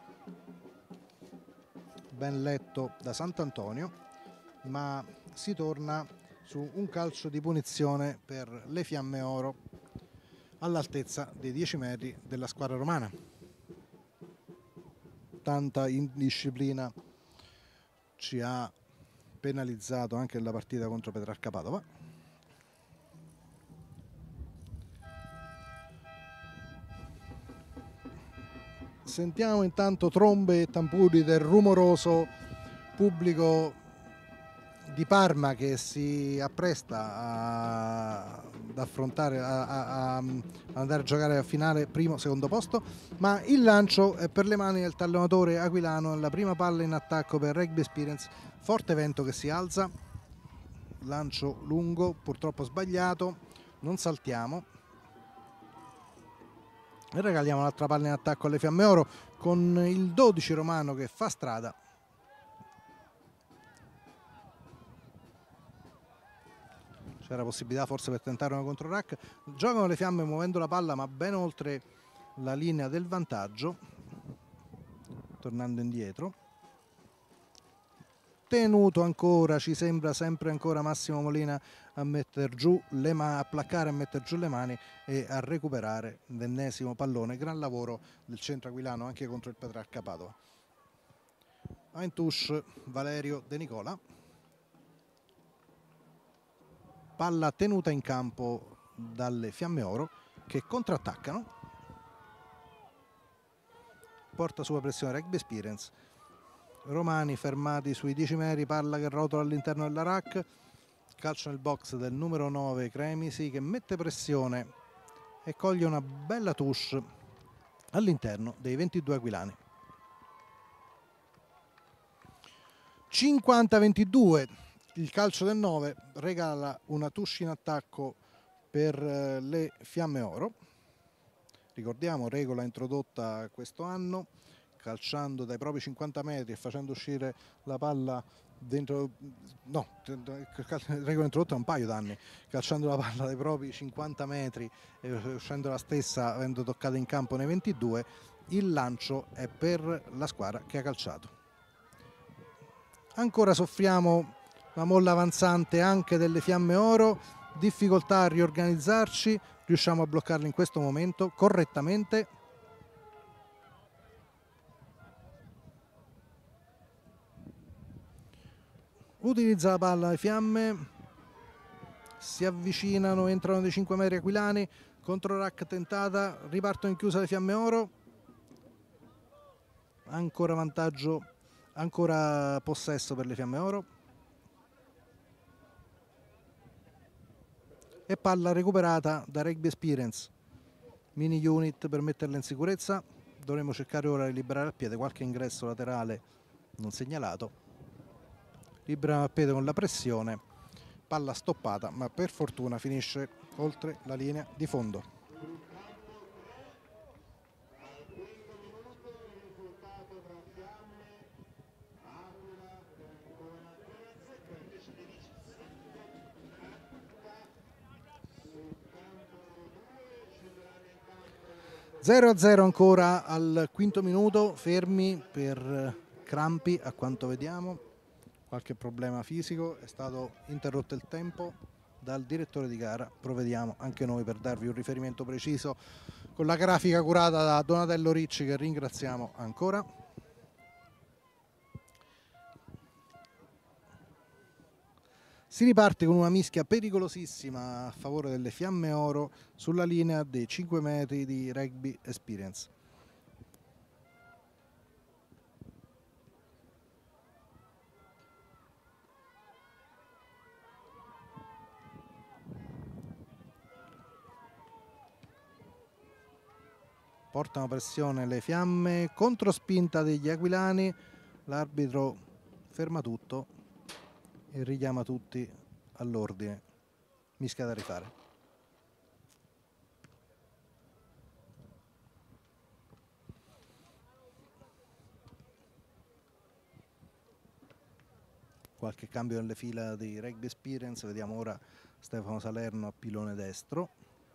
ben letto da Sant'Antonio, ma si torna su un calcio di punizione per le Fiamme Oro all'altezza dei 10 metri della squadra romana. Tanta indisciplina ci ha penalizzato anche nella partita contro Petrarca Padova. Sentiamo intanto trombe e tamburi del rumoroso pubblico di Parma che si appresta ad affrontare, ad andare a giocare a finale primo-secondo posto, ma il lancio è per le mani del tallonatore aquilano, la prima palla in attacco per Rugby Experience, forte vento che si alza, lancio lungo, purtroppo sbagliato, non saltiamo e regaliamo l'altra palla in attacco alle Fiamme Oro con il 12 romano che fa strada. C'era possibilità forse per tentare una contro rack, giocano le Fiamme muovendo la palla ma ben oltre la linea del vantaggio, tornando indietro, tenuto ancora, ci sembra sempre ancora Massimo Molina a mettere giù le mani, a placcare, a mettere giù le mani e a recuperare l'ennesimo pallone. Gran lavoro del centro aquilano anche contro il Petrarca Padova. Va in touche Valerio De Nicola, palla tenuta in campo dalle Fiamme Oro che contrattaccano, porta sulla pressione Rugby Experience, romani fermati sui 10 metri, palla che rotola all'interno della rack, calcio nel box del numero 9 Cremisi che mette pressione e coglie una bella touche all'interno dei 22 aquilani. 50-22, il calcio del 9 regala una touche in attacco per le Fiamme Oro. Ricordiamo, regola introdotta questo anno, calciando dai propri 50 metri e facendo uscire la palla dentro, no, regola introdotta un paio d'anni, calciando la palla dai propri 50 metri e uscendo la stessa avendo toccato in campo nei 22, il lancio è per la squadra che ha calciato. Ancora soffriamo la molla avanzante anche delle Fiamme Oro, difficoltà a riorganizzarci, riusciamo a bloccarli in questo momento correttamente. Utilizza la palla le Fiamme, si avvicinano, entrano dei 5 metri aquilani, contro rack tentata, ripartono in chiusa le Fiamme Oro, ancora vantaggio, ancora possesso per le Fiamme Oro e palla recuperata da Rugby Experience, mini unit per metterla in sicurezza. Dovremo cercare ora di liberare al piede, qualche ingresso laterale non segnalato, liberano al piede con la pressione, palla stoppata ma per fortuna finisce oltre la linea di fondo. Zero a 0 ancora al quinto minuto, fermi per crampi a quanto vediamo, qualche problema fisico, è stato interrotto il tempo dal direttore di gara, provvediamo anche noi per darvi un riferimento preciso con la grafica curata da Donatello Ricci che ringraziamo ancora. Si riparte con una mischia pericolosissima a favore delle Fiamme Oro sulla linea dei 5 metri di Rugby Experience. Portano pressione le Fiamme, controspinta degli aquilani, l'arbitro ferma tutto e richiama tutti all'ordine, mischia da rifare. Qualche cambio nelle fila di Rugby Experience, vediamo ora Stefano Salerno a pilone destro.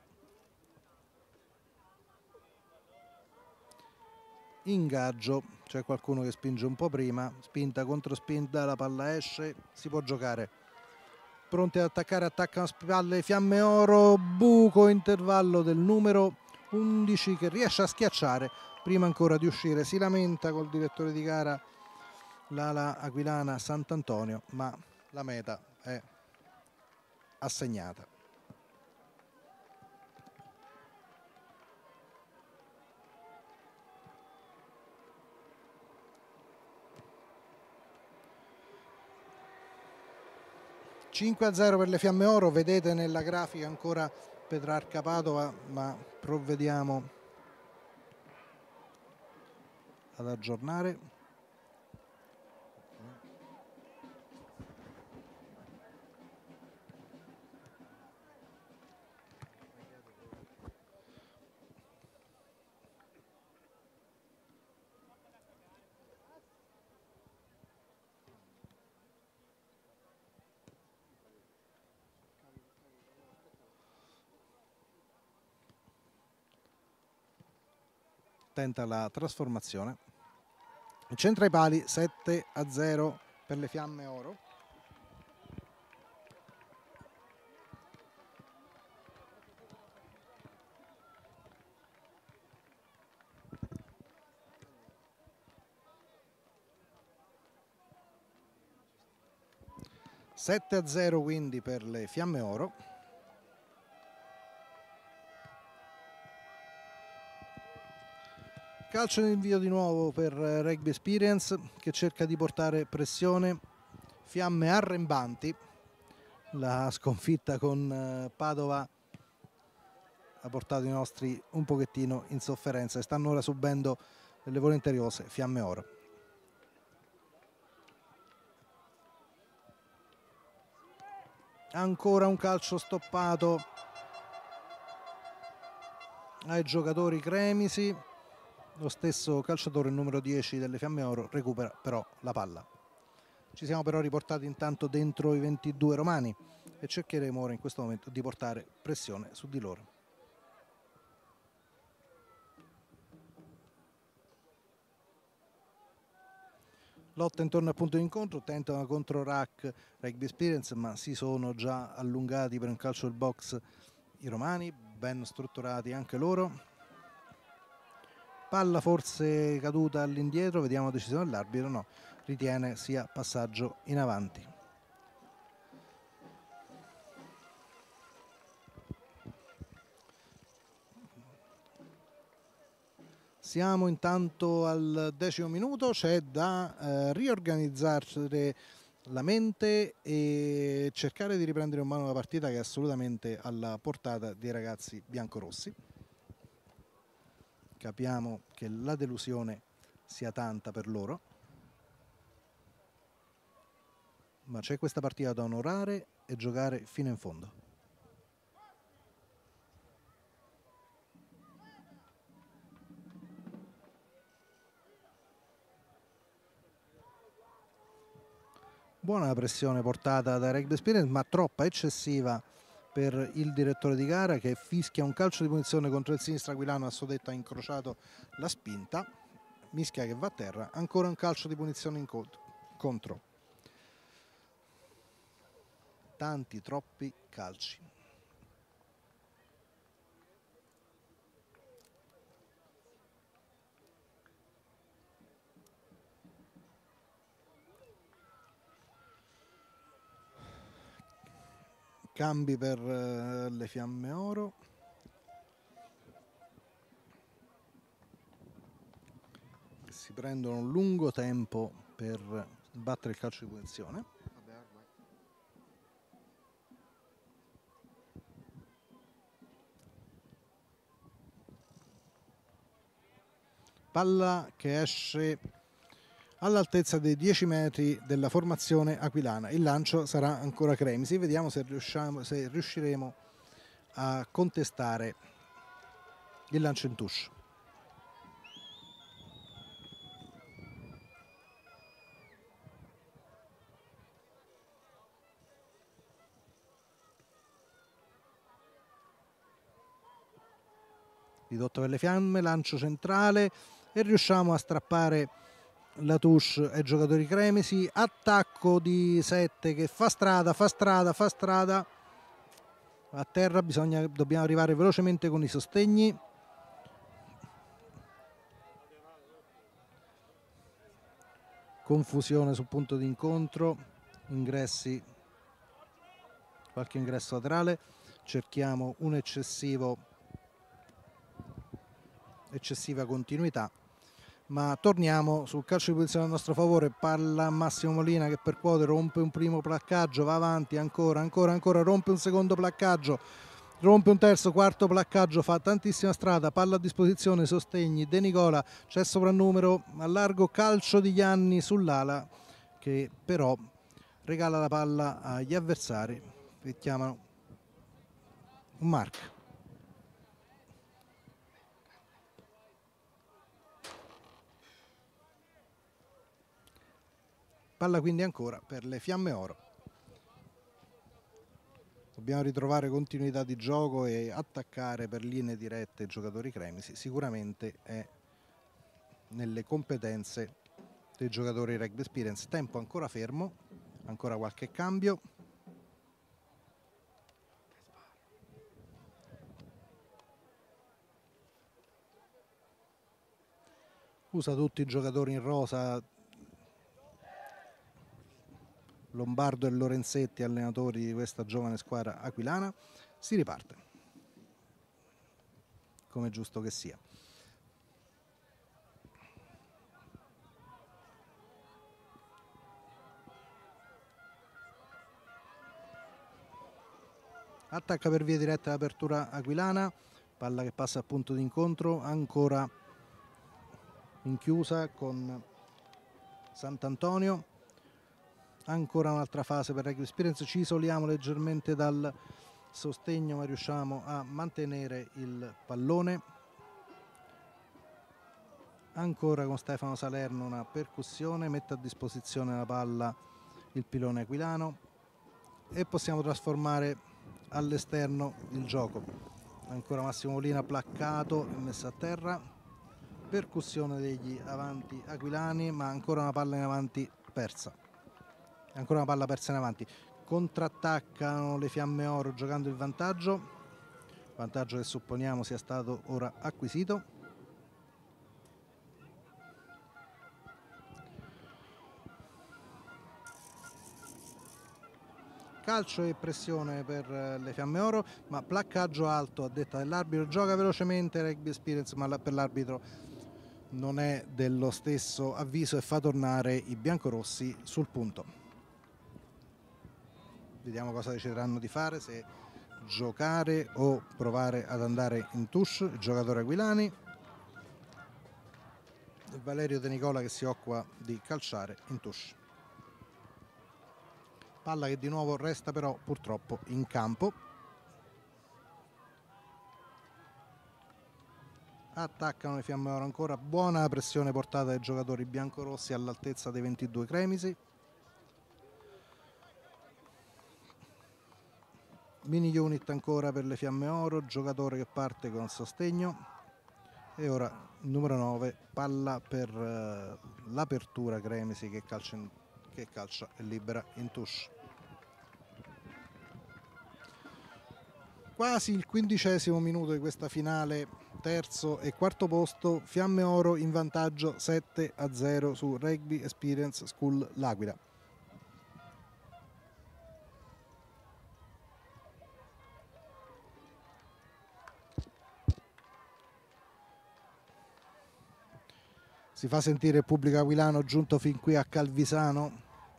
Ingaggio, c'è qualcuno che spinge un po' prima, spinta contro spinta, la palla esce, si può giocare. Pronti ad attaccare, attaccano a spalle Fiamme Oro, buco intervallo del numero 11 che riesce a schiacciare prima ancora di uscire. Si lamenta col direttore di gara l'ala aquilana Sant'Antonio, ma la meta è assegnata. (5-0) per le Fiamme Oro, vedete nella grafica ancora Petrarca Padova, ma provvediamo ad aggiornare. Tenta la trasformazione, centra i pali, 7-0 per le Fiamme Oro. (7-0) quindi per le Fiamme Oro. Calcio di invio di nuovo per Rugby Experience che cerca di portare pressione. Fiamme arrembanti, la sconfitta con Padova ha portato i nostri un pochettino in sofferenza e stanno ora subendo delle volenteriose Fiamme Oro. Ancora un calcio stoppato ai giocatori cremisi. Lo stesso calciatore, il numero 10 delle Fiamme Oro, recupera però la palla. Ci siamo però riportati intanto dentro i 22 romani e cercheremo ora in questo momento di portare pressione su di loro. Lotta intorno al punto di incontro, tentano contro Rack Rugby Experience, ma si sono già allungati per un calcio del box i romani, ben strutturati anche loro. Palla forse caduta all'indietro, vediamo la decisione dell'arbitro, no, ritiene sia passaggio in avanti. Siamo intanto al 10° minuto, c'è da riorganizzare la mente e cercare di riprendere in mano la partita che è assolutamente alla portata dei ragazzi biancorossi. Capiamo che la delusione sia tanta per loro, ma c'è questa partita da onorare e giocare fino in fondo. Buona la pressione portata da Rugby Experience, ma troppa, eccessiva per il direttore di gara che fischia un calcio di punizione contro il sinistro aquilano. A suo detto ha incrociato la spinta, mischia che va a terra, ancora un calcio di punizione in contro. Tanti, troppi calci. Cambi per le Fiamme Oro. Si prendono un lungo tempo per battere il calcio di punizione. Palla che esce all'altezza dei 10 metri della formazione aquilana. Il lancio sarà ancora Cremisi, vediamo se riusciremo a contestare il lancio in touche. Ridotto per le fiamme, lancio centrale e riusciamo a strappare la touche ai giocatori cremisi. Attacco di 7 che fa strada a terra, dobbiamo arrivare velocemente con i sostegni. Confusione sul punto di incontro, ingressi, qualche ingresso laterale, cerchiamo un'eccessiva continuità, ma torniamo sul calcio di posizione a nostro favore. Palla Massimo Molina che percuote, rompe un primo placcaggio, va avanti ancora, rompe un secondo placcaggio, rompe un terzo, quarto placcaggio, fa tantissima strada, palla a disposizione, sostegni, De Nicola, c'è soprannumero a largo, calcio di Ianni sull'ala che però regala la palla agli avversari che chiamano un mark. Palla quindi ancora per le Fiamme Oro. Dobbiamo ritrovare continuità di gioco e attaccare per linee dirette i giocatori cremisi. Sicuramente è nelle competenze dei giocatori Rugby Experience. Tempo ancora fermo, ancora qualche cambio. Usa tutti i giocatori in rosa, Lombardo e Lorenzetti, allenatori di questa giovane squadra aquilana. Si riparte, come è giusto che sia. Attacca per via diretta l'apertura aquilana, palla che passa al punto di incontro, ancora in chiusa con Sant'Antonio. Ancora un'altra fase per Rugby Experience, ci isoliamo leggermente dal sostegno ma riusciamo a mantenere il pallone. Ancora con Stefano Salerno una percussione, mette a disposizione la palla il pilone aquilano e possiamo trasformare all'esterno il gioco. Ancora Massimo Molina placcato e messo a terra, percussione degli avanti aquilani, ma ancora una palla in avanti persa. Ancora una palla persa in avanti. Contrattaccano le Fiamme Oro giocando il vantaggio che supponiamo sia stato ora acquisito. Calcio e pressione per le Fiamme Oro, ma placcaggio alto a detta dell'arbitro. Gioca velocemente Rugby Experience, ma per l'arbitro non è dello stesso avviso e fa tornare i biancorossi sul punto. Vediamo cosa decideranno di fare, se giocare o provare ad andare in touche i giocatori aquilani. Valerio De Nicola che si occupa di calciare in touche. Palla che di nuovo resta però purtroppo in campo. Attaccano le Fiamme Oro ancora, buona pressione portata dai giocatori biancorossi all'altezza dei 22 cremisi. Mini unit ancora per le Fiamme Oro, giocatore che parte con sostegno e ora numero 9, palla per l'apertura cremisi che calcia e libera in touche. Quasi il 15° minuto di questa finale, terzo e quarto posto, Fiamme Oro in vantaggio 7-0 su Rugby Experience School L'Aquila. Si fa sentire il pubblico aquilano giunto fin qui a Calvisano.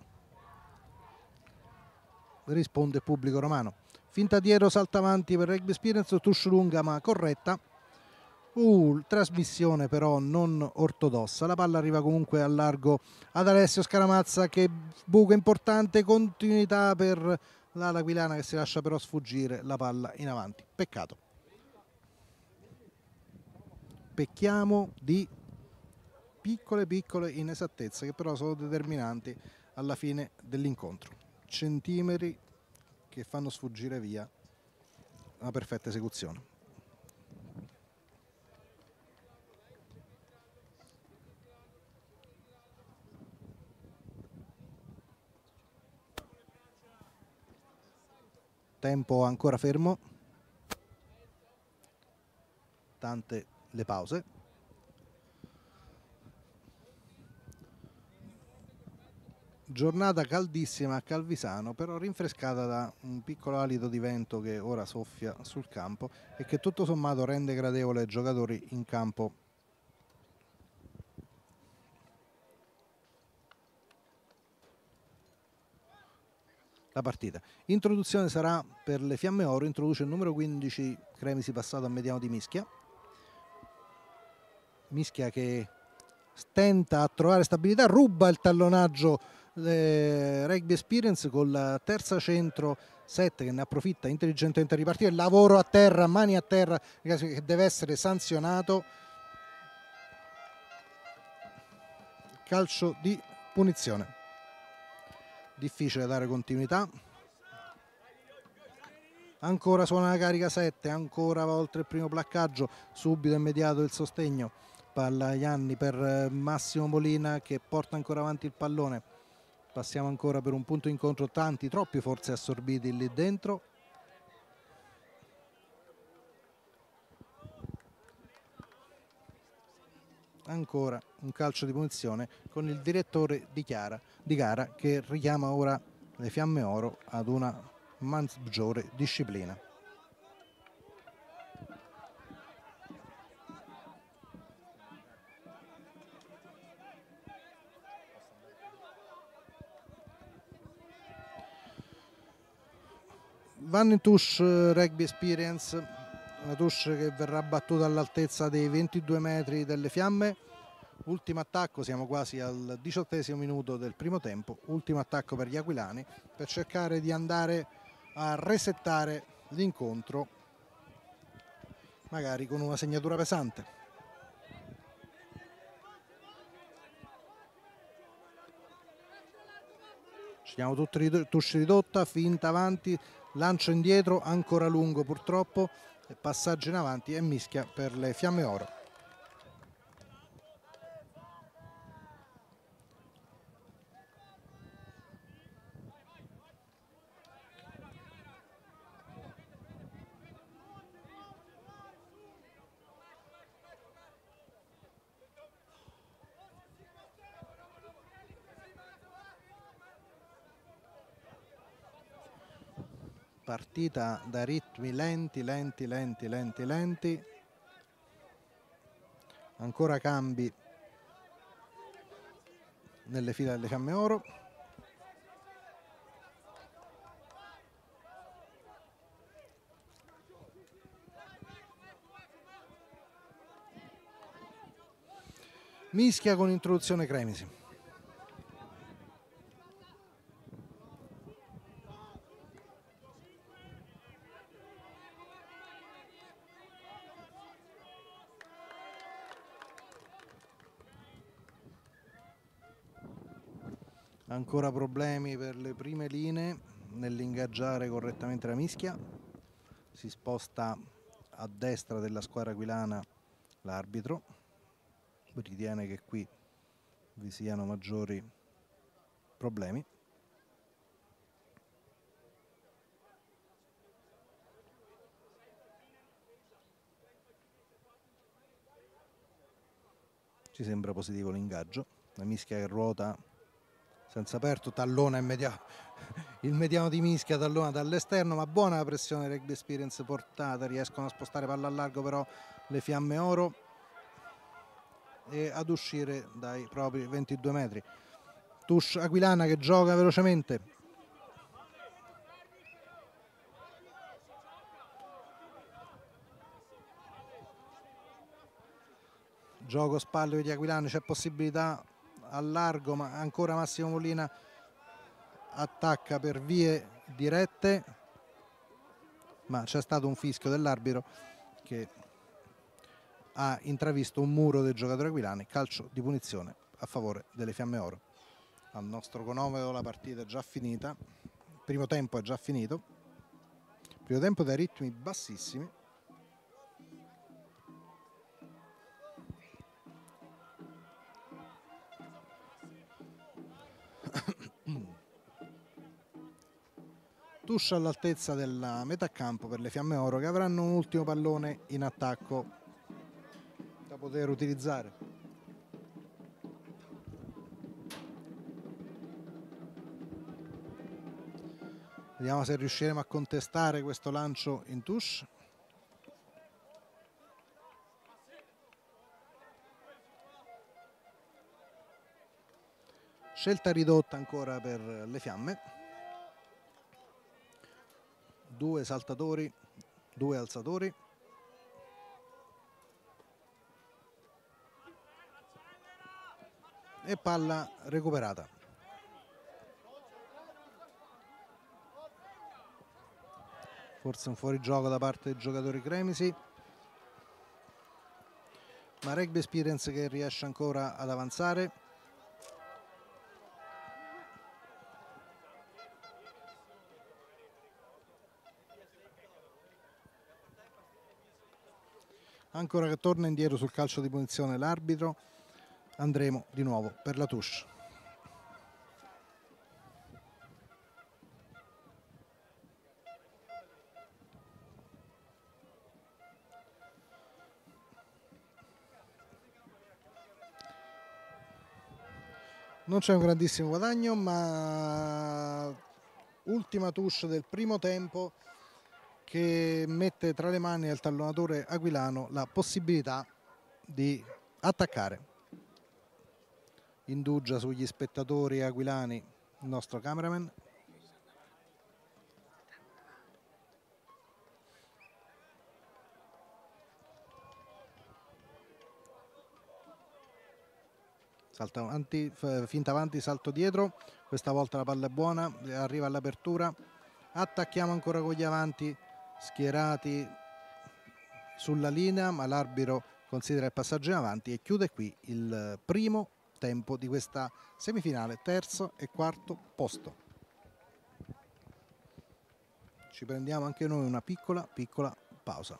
Risponde il pubblico romano. Finta dietro, salta avanti per Rugby Experience, touche lunga ma corretta. Trasmissione però non ortodossa, la palla arriva comunque al largo ad Alessio Scaramazza, che buco importante, continuità per l'Aquilana che si lascia però sfuggire la palla in avanti. Peccato. Pecchiamo di piccole inesattezze che però sono determinanti alla fine dell'incontro. Centimetri che fanno sfuggire via una perfetta esecuzione. Tempo ancora fermo, tante le pause. Giornata caldissima a Calvisano, però rinfrescata da un piccolo alito di vento che ora soffia sul campo e che tutto sommato rende gradevole ai giocatori in campo. La partita. Introduzione sarà per le Fiamme Oro, introduce il numero 15 Cremisi, passato a mediano di Mischia. Mischia che stenta a trovare stabilità, ruba il tallonaggio Rugby Experience con la terza centro 7 che ne approfitta intelligentemente a ripartire. Lavoro a terra, mani a terra, che deve essere sanzionato. Calcio di punizione. Difficile dare continuità. Ancora suona la carica 7, ancora va oltre il primo placcaggio, subito immediato il sostegno. Palla Ianni per Massimo Molina che porta ancora avanti il pallone. Passiamo ancora per un punto incontro, tanti, troppi forse assorbiti lì dentro. Ancora un calcio di punizione con il direttore di gara che richiama ora le Fiamme Oro ad una maggiore disciplina. Vanno in touche Rugby Experience, una touche che verrà battuta all'altezza dei 22 metri delle Fiamme. Ultimo attacco, siamo quasi al 18° minuto del primo tempo, ultimo attacco per gli aquilani per cercare di andare a resettare l'incontro, magari con una segnatura pesante. Ci diamo tutti touche ridotta, finta avanti, lancio indietro, ancora lungo purtroppo, passaggio in avanti e mischia per le Fiamme Oro. Partita da ritmi lenti. Ancora cambi nelle file delle Fiamme Oro. Mischia con introduzione Cremisi. Ancora problemi per le prime linee nell'ingaggiare correttamente la mischia. Si sposta a destra della squadra aquilana l'arbitro, ritiene che qui vi siano maggiori problemi. Ci sembra positivo l'ingaggio, la mischia che ruota senza aperto, tallona il mediano di mischia, tallona dall'esterno, ma buona la pressione Rugby Experience portata, riescono a spostare palla a largo però le Fiamme Oro e ad uscire dai propri 22 metri. Touche aquilana che gioca velocemente. Gioco spalle di Aquilani, c'è possibilità al largo, ma ancora Massimo Molina attacca per vie dirette, ma c'è stato un fischio dell'arbitro che ha intravisto un muro del giocatore Aquilani. Calcio di punizione a favore delle Fiamme Oro. Al nostro cronometro la partita è già finita, il primo tempo è già finito, il primo tempo dai ritmi bassissimi. Touche all'altezza della metà campo per le Fiamme Oro, che avranno un ultimo pallone in attacco da poter utilizzare. Vediamo se riusciremo a contestare questo lancio in touche. Scelta ridotta ancora per le Fiamme. 2 saltatori, 2 alzatori. E palla recuperata. Forse un fuorigioco da parte dei giocatori cremisi, ma Rugby Experience che riesce ancora ad avanzare. Ancora che torna indietro sul calcio di punizione l'arbitro, andremo di nuovo per la touche. Non c'è un grandissimo guadagno, ma ultima touche del primo tempo che mette tra le mani del tallonatore aquilano la possibilità di attaccare. Indugia sugli spettatori aquilani il nostro cameraman. Salta avanti, finta avanti, salto dietro, questa volta la palla è buona, arriva all'apertura, attacchiamo ancora con gli avanti schierati sulla linea, ma l'arbitro considera il passaggio in avanti e chiude qui il primo tempo di questa semifinale, terzo e quarto posto. Ci prendiamo anche noi una piccola pausa.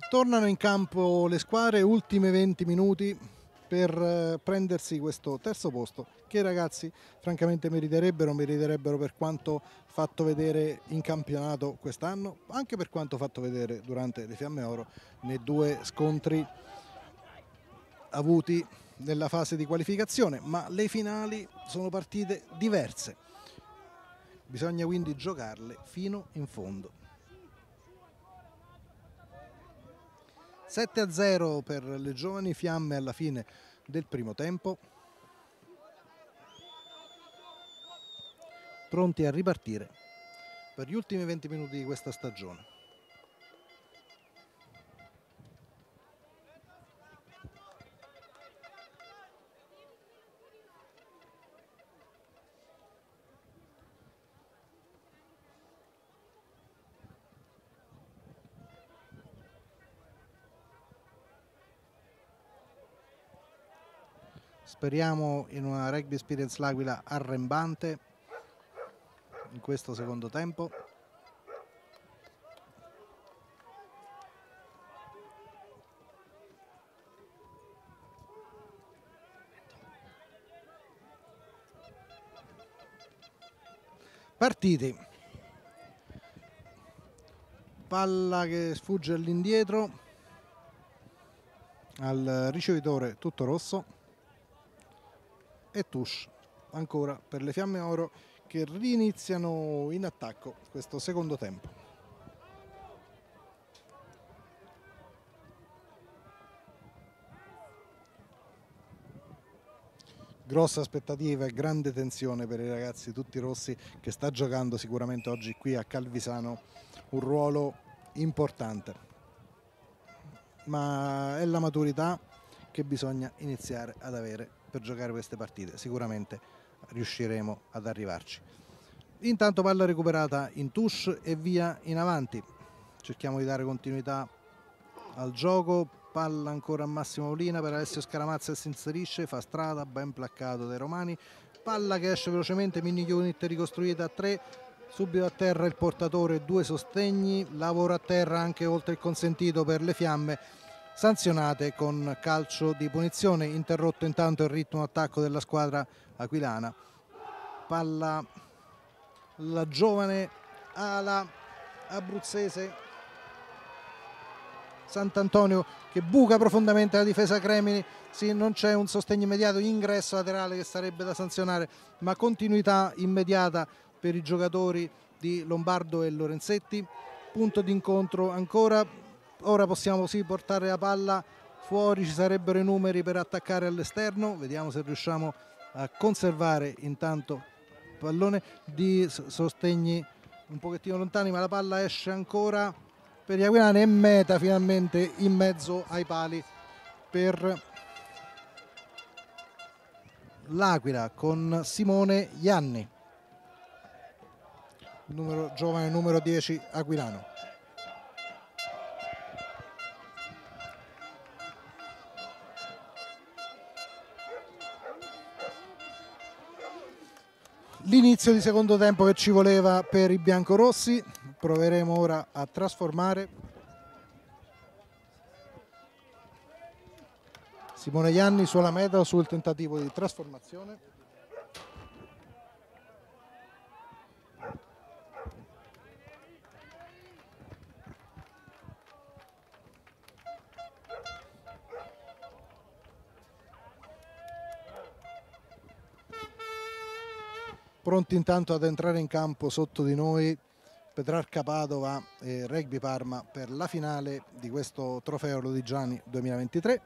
Tornano in campo le squadre, ultime 20 minuti per prendersi questo terzo posto che i ragazzi francamente meriterebbero per quanto fatto vedere in campionato quest'anno, anche per quanto fatto vedere durante le Fiamme Oro nei 2 scontri avuti nella fase di qualificazione, ma le finali sono partite diverse, bisogna quindi giocarle fino in fondo. 7-0 per le giovani fiamme alla fine del primo tempo, pronti a ripartire per gli ultimi 20 minuti di questa stagione. Speriamo in una Rugby Experience L'Aquila arrembante in questo secondo tempo. Partiti. Palla che sfugge all'indietro al ricevitore tutto rosso. E touche ancora per le Fiamme Oro che riniziano in attacco questo secondo tempo. Grossa aspettativa e grande tensione per i ragazzi tutti rossi, che sta giocando sicuramente oggi qui a Calvisano un ruolo importante, ma è la maturità che bisogna iniziare ad avere per giocare queste partite. Sicuramente riusciremo ad arrivarci. Intanto palla recuperata in touche e via in avanti, cerchiamo di dare continuità al gioco. Palla ancora a Massimo Molina per Alessio Scaramazza e si inserisce, fa strada, ben placcato dai romani. Palla che esce velocemente, mini unit ricostruita a 3, subito a terra il portatore, 2 sostegni, lavoro a terra anche oltre il consentito per le fiamme, sanzionate con calcio di punizione. Interrotto intanto il ritmo attacco della squadra aquilana. Palla la giovane ala abruzzese Sant'Antonio che buca profondamente la difesa Cremini. Sì, non c'è un sostegno immediato, ingresso laterale che sarebbe da sanzionare, ma continuità immediata per i giocatori di Lombardo e Lorenzetti. Punto d'incontro ancora. Ora possiamo sì portare la palla fuori, ci sarebbero i numeri per attaccare all'esterno. Vediamo se riusciamo a conservare intanto il pallone di sostegni un pochettino lontani, ma la palla esce ancora per gli aquilani e meta finalmente in mezzo ai pali per l'Aquila con Simone Ianni, giovane numero 10 aquilano. L'inizio di secondo tempo che ci voleva per i biancorossi, proveremo ora a trasformare. Simone Ianni sulla meta sul tentativo di trasformazione. Pronti intanto ad entrare in campo sotto di noi Petrarca Padova e Rugby Parma per la finale di questo trofeo Lodigiani 2023.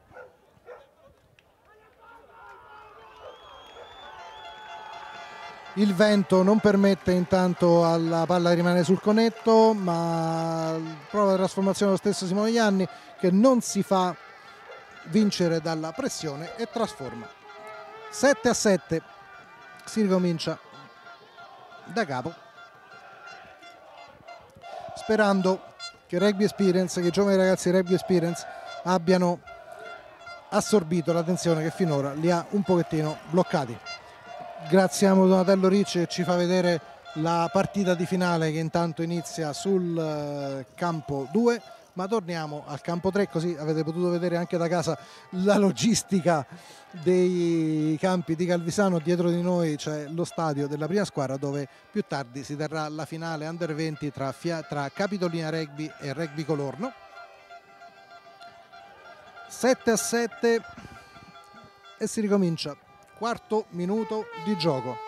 Il vento non permette intanto alla palla di rimanere sul conetto, ma prova la trasformazione lo stesso Simone Ianni, che non si fa vincere dalla pressione e trasforma. 7-7, si ricomincia da capo, sperando che Rugby Experience, che i giovani ragazzi di Rugby Experience abbiano assorbito la tensione che finora li ha un pochettino bloccati. Graziamo Donatello Ricci che ci fa vedere la partita di finale che intanto inizia sul campo 2. Ma torniamo al campo 3, così avete potuto vedere anche da casa la logistica dei campi di Calvisano. Dietro di noi c'è lo stadio della prima squadra, dove più tardi si terrà la finale Under 20 tra Capitolina Rugby e Rugby Colorno. 7-7 e si ricomincia. Quarto minuto di gioco.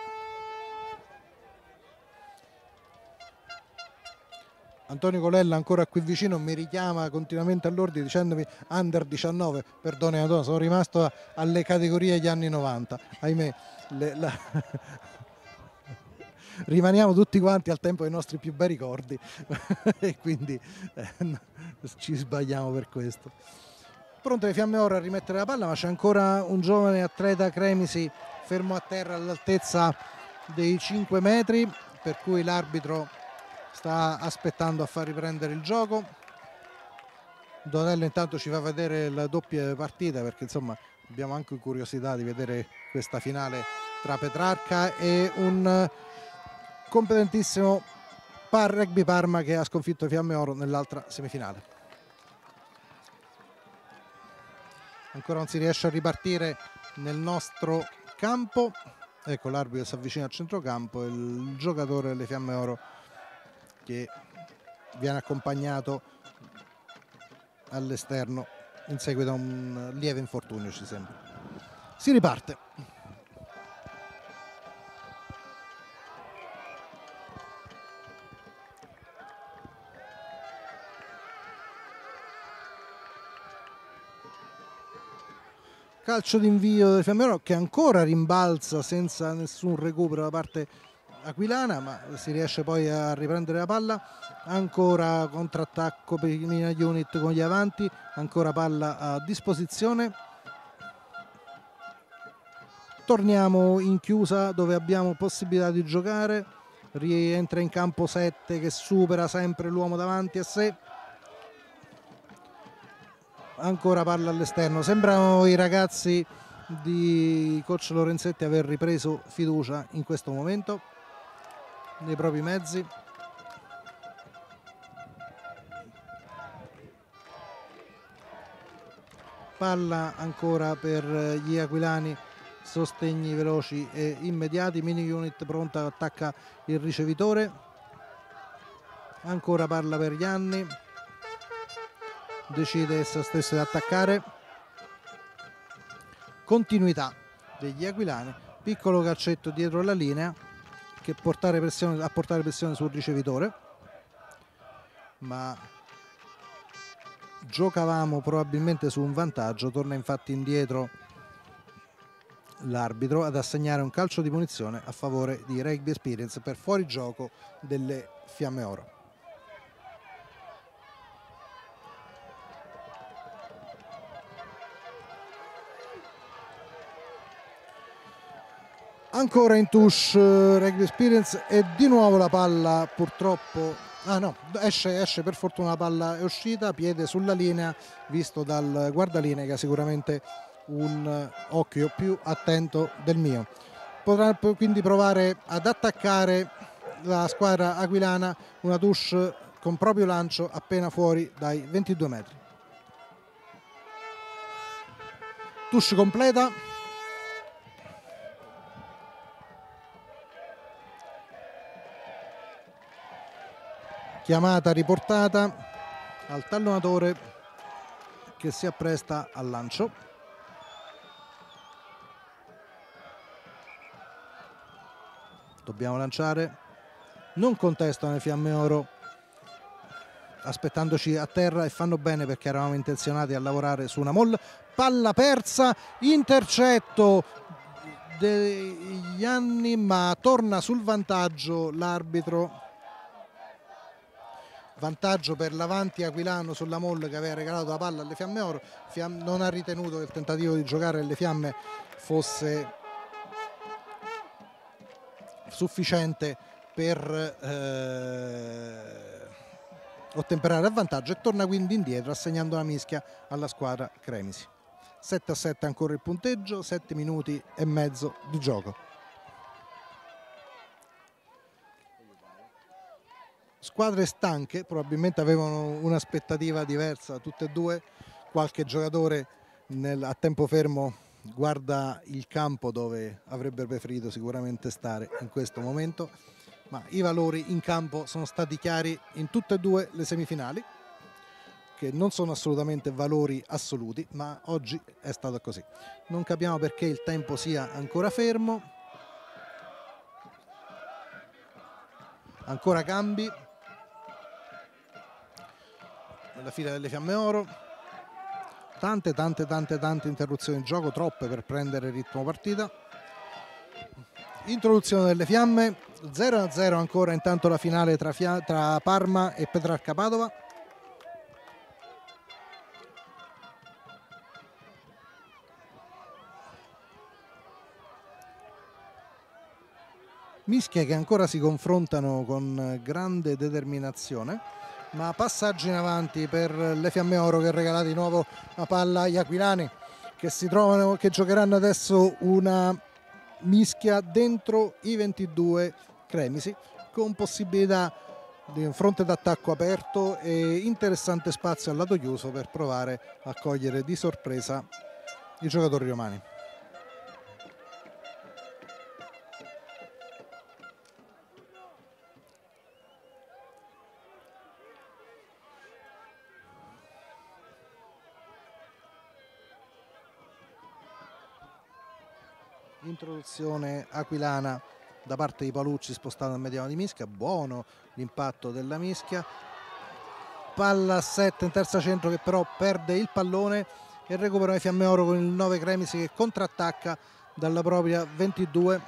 Antonio Colella ancora qui vicino mi richiama continuamente all'ordine dicendomi Under 19. Perdone Antonio, sono rimasto alle categorie degli anni 90. Ahimè, rimaniamo tutti quanti al tempo dei nostri più bei ricordi e quindi ci sbagliamo per questo. Pronte le Fiamme Oro a rimettere la palla, ma c'è ancora un giovane atleta Cremisi fermo a terra all'altezza dei 5 metri, per cui l'arbitro sta aspettando a far riprendere il gioco. Donello intanto ci fa vedere la doppia partita, perché insomma abbiamo anche curiosità di vedere questa finale tra Petrarca e un competentissimo Rugby Parma che ha sconfitto Fiamme Oro nell'altra semifinale. Ancora non si riesce a ripartire nel nostro campo. Ecco l'arbitro si avvicina al centrocampo e il giocatore delle Fiamme Oro che viene accompagnato all'esterno in seguito a un lieve infortunio, ci sembra. Si riparte. Calcio d'invio del Fiamme Oro che ancora rimbalza senza nessun recupero da parte aquilana, ma si riesce poi a riprendere la palla. Ancora contrattacco per i Mina Unit con gli avanti, ancora palla a disposizione. Torniamo in chiusa dove abbiamo possibilità di giocare. Rientra in campo 7 che supera sempre l'uomo davanti a sé. Ancora palla all'esterno. Sembrano i ragazzi di coach Lorenzetti aver ripreso fiducia in questo momento nei propri mezzi. Palla ancora per gli aquilani, sostegni veloci e immediati. Mini Unit pronta, attacca il ricevitore. Ancora palla per Gianni, decide essa stessa di attaccare. Continuità degli aquilani, piccolo calcetto dietro la linea che portare pressione sul ricevitore, ma giocavamo probabilmente su un vantaggio. Torna infatti indietro l'arbitro ad assegnare un calcio di punizione a favore di Rugby Experience per fuorigioco delle Fiamme Oro. Ancora in touche Rugby Experience e di nuovo la palla purtroppo esce per fortuna, la palla è uscita, piede sulla linea visto dal guardalinee che ha sicuramente un occhio più attento del mio. Potrà quindi provare ad attaccare la squadra aquilana, una touche con proprio lancio appena fuori dai 22 metri. Touche completa. Chiamata riportata al tallonatore che si appresta al lancio. Dobbiamo lanciare. Non contestano le Fiamme Oro aspettandoci a terra e fanno bene, perché eravamo intenzionati a lavorare su una molla. Palla persa, intercetto degli anni, ma torna sul vantaggio l'arbitro. Vantaggio per l'avanti aquilano sulla molla che aveva regalato la palla alle Fiamme Oro. Non ha ritenuto che il tentativo di giocare alle Fiamme fosse sufficiente per ottemperare al vantaggio e torna quindi indietro assegnando una mischia alla squadra Cremisi. 7-7 ancora il punteggio, 7 minuti e mezzo di gioco. Squadre stanche, probabilmente avevano un'aspettativa diversa tutte e due. Qualche giocatore a tempo fermo guarda il campo dove avrebbe preferito sicuramente stare in questo momento, ma i valori in campo sono stati chiari in tutte e due le semifinali, che non sono assolutamente valori assoluti, ma oggi è stato così. Non capiamo perché il tempo sia ancora fermo. Ancora cambi nella fila delle Fiamme Oro, tante interruzioni di gioco, troppe per prendere il ritmo partita. Introduzione delle Fiamme, 0-0 ancora intanto la finale tra Parma e Petrarca Padova. Mischie che ancora si confrontano con grande determinazione, ma passaggi in avanti per le Fiamme Oro che regala di nuovo la palla agli aquilani, che giocheranno adesso una mischia dentro i 22 Cremisi, con possibilità di un fronte d'attacco aperto e interessante spazio al lato chiuso per provare a cogliere di sorpresa i giocatori romani. Introduzione aquilana da parte di Palucci, spostato al mediano di Mischia, buono l'impatto della Mischia, palla a 7 in terza centro che però perde il pallone e recupera le Fiamme Oro con il 9 Cremisi che contrattacca dalla propria 22.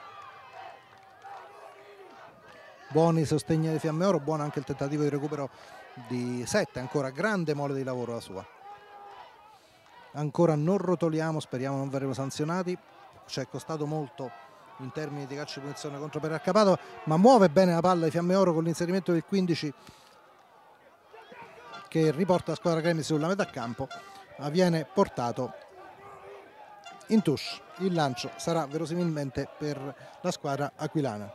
Buoni i sostegni alle Fiamme Oro, buono anche il tentativo di recupero di 7, ancora grande mole di lavoro la sua. Ancora non rotoliamo, speriamo non verremo sanzionati. Ci è costato molto in termini di calcio di punizione contro Petrarca Padova, ma muove bene la palla di Fiamme Oro con l'inserimento del 15 che riporta la squadra Cremisi sulla metà campo, ma viene portato in touche. Il lancio sarà verosimilmente per la squadra aquilana.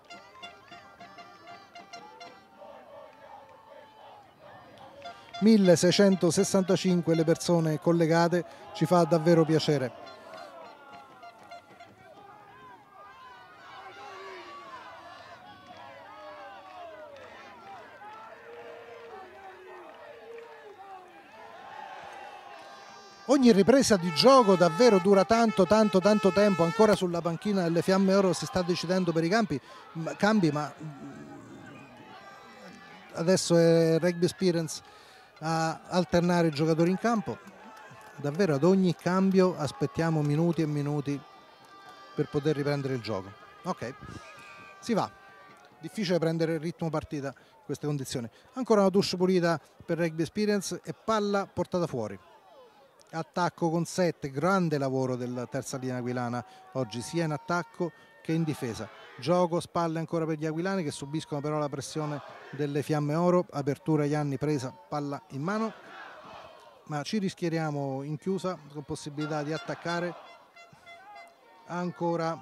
(1665) le persone collegate, ci fa davvero piacere. Ogni ripresa di gioco davvero dura tanto tempo. Ancora sulla panchina delle Fiamme Oro si sta decidendo per i cambi, ma adesso è Rugby Experience a alternare i giocatori in campo. Davvero ad ogni cambio aspettiamo minuti e minuti per poter riprendere il gioco. Ok, si va. Difficile prendere il ritmo partita in queste condizioni. Ancora una touche pulita per Rugby Experience e palla portata fuori. Attacco con 7, grande lavoro della terza linea aquilana oggi sia in attacco che in difesa. Gioco spalle ancora per gli aquilani che subiscono però la pressione delle Fiamme Oro. Apertura Ianni, presa, palla in mano, ma ci rischieremo in chiusa con possibilità di attaccare. Ancora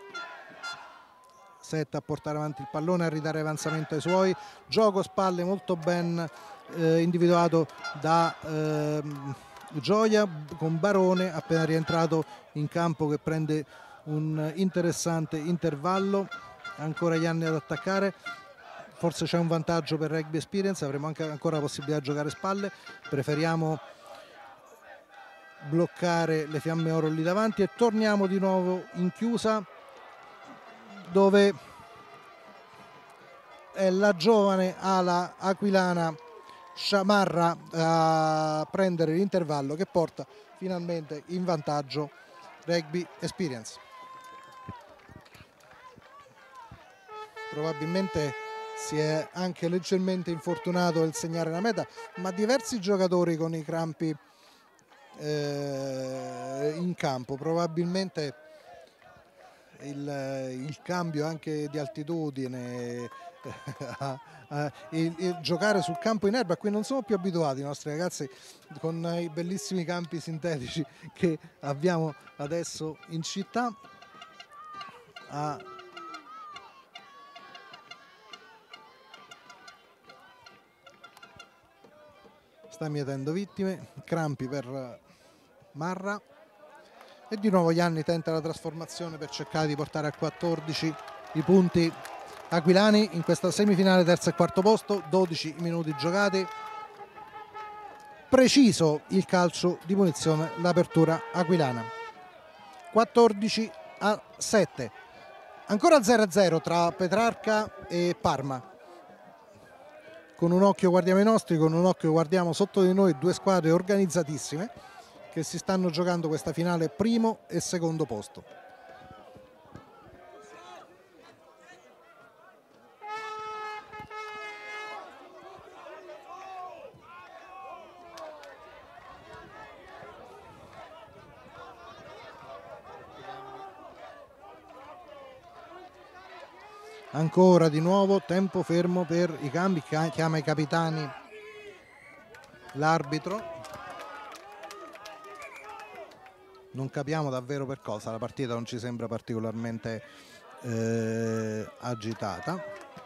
7 a portare avanti il pallone, a ridare avanzamento ai suoi. Gioco spalle molto ben individuato da Gioia, con Barone appena rientrato in campo che prende un interessante intervallo. Ancora Ianni ad attaccare, forse c'è un vantaggio per Rugby Experience, avremo anche ancora la possibilità di giocare spalle. Preferiamo bloccare le Fiamme Oro lì davanti e torniamo di nuovo in chiusa, dove è la giovane ala aquilana Sciamarra a prendere l'intervallo che porta finalmente in vantaggio Rugby Experience. Probabilmente si è anche leggermente infortunato nel segnare la meta, ma diversi giocatori con i crampi in campo. Probabilmente il cambio anche di altitudine, il giocare sul campo in erba a cui non sono più abituati i nostri ragazzi, con i bellissimi campi sintetici che abbiamo adesso in città. sta mietendo vittime, crampi per Marra e di nuovo Ianni tenta la trasformazione per cercare di portare a 14 i punti aquilani in questa semifinale, terzo e quarto posto, 12 minuti giocati. Preciso il calcio di punizione, l'apertura aquilana. 14-7. Ancora 0-0 tra Petrarca e Parma. Con un occhio guardiamo i nostri, con un occhio guardiamo sotto di noi due squadre organizzatissime che si stanno giocando questa finale primo e secondo posto. Ancora di nuovo tempo fermo per i cambi, chiama i capitani l'arbitro. Non capiamo davvero per cosa, la partita non ci sembra particolarmente agitata.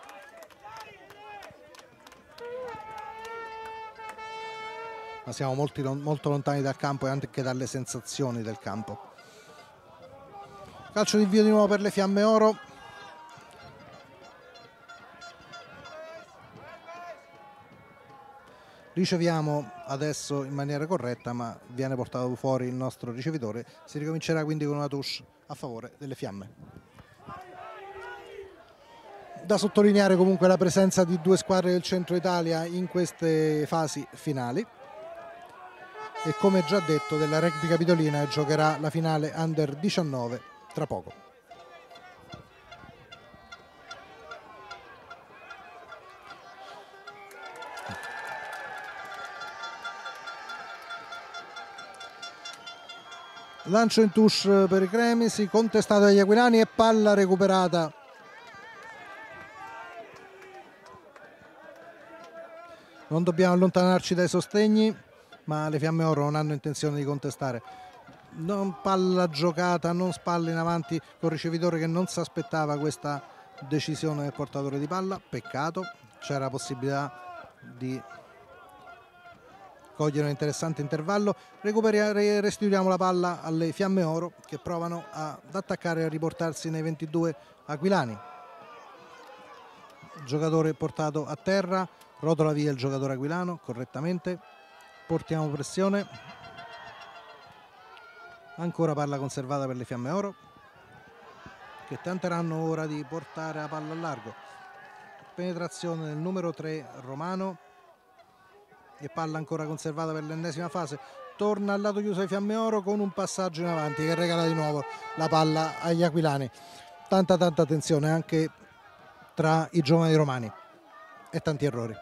Ma siamo molto lontani dal campo e anche dalle sensazioni del campo. Calcio di invio di nuovo per le Fiamme Oro. Riceviamo adesso in maniera corretta, ma viene portato fuori il nostro ricevitore. Si ricomincerà quindi con una touche a favore delle Fiamme. Da sottolineare comunque la presenza di due squadre del centro Italia in queste fasi finali. E come già detto della Rugby Capitolina giocherà la finale Under 19 tra poco. Lancio in touche per i Cremisi, contestato dagli aquilani e palla recuperata non dobbiamo allontanarci dai sostegni, ma le Fiamme Oro non hanno intenzione di contestare. Non palla giocata, non spalle in avanti col ricevitore che non si aspettava questa decisione del portatore di palla. Peccato, c'era la possibilità di cogliere un interessante intervallo. Restituiamo la palla alle Fiamme Oro che provano ad attaccare e a riportarsi nei 22 aquilani. Giocatore portato a terra, rotola via il giocatore aquilano correttamente, portiamo pressione, ancora palla conservata per le Fiamme Oro che tenteranno ora di portare la palla al largo. Penetrazione del numero 3 Romano e palla ancora conservata per l'ennesima fase. Torna al lato chiuso ai Fiamme Oro con un passaggio in avanti che regala di nuovo la palla agli aquilani. Tanta tensione anche tra i giovani romani e tanti errori.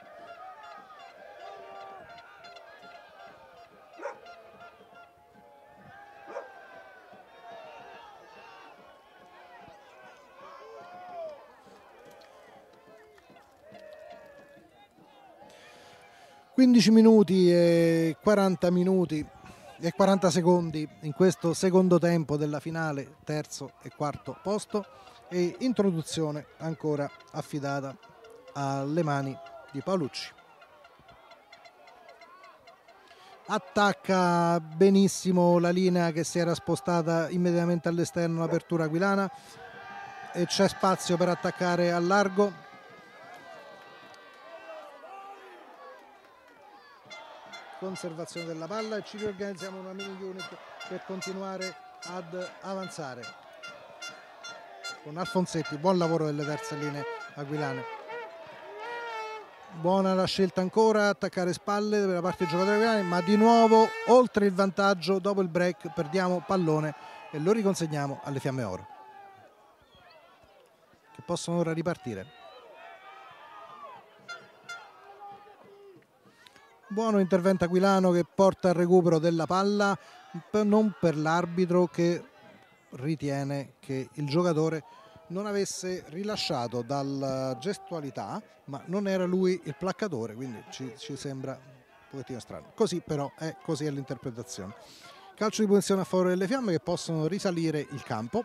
...15 minuti e 40 minuti e 40 secondi in questo secondo tempo della finale terzo e quarto posto e introduzione ancora affidata alle mani di Paolucci. Attacca benissimo la linea che si era spostata immediatamente all'esterno, l'apertura aquilana, e c'è spazio per attaccare al largo. Conservazione della palla e ci riorganizziamo una mini unit per continuare ad avanzare con Alfonsetti. Buon lavoro delle terze linee aquilane, buona la scelta ancora, attaccare spalle per la parte dei giocatori aquilani, ma di nuovo oltre il vantaggio dopo il break perdiamo pallone e lo riconsegniamo alle Fiamme Oro che possono ora ripartire. Buono intervento aquilano che porta al recupero della palla, non per l'arbitro che ritiene che il giocatore non avesse rilasciato dalla gestualità, ma non era lui il placcatore, quindi ci sembra un pochettino strano. Così però è, così è l'interpretazione. Calcio di punizione a favore delle Fiamme che possono risalire il campo.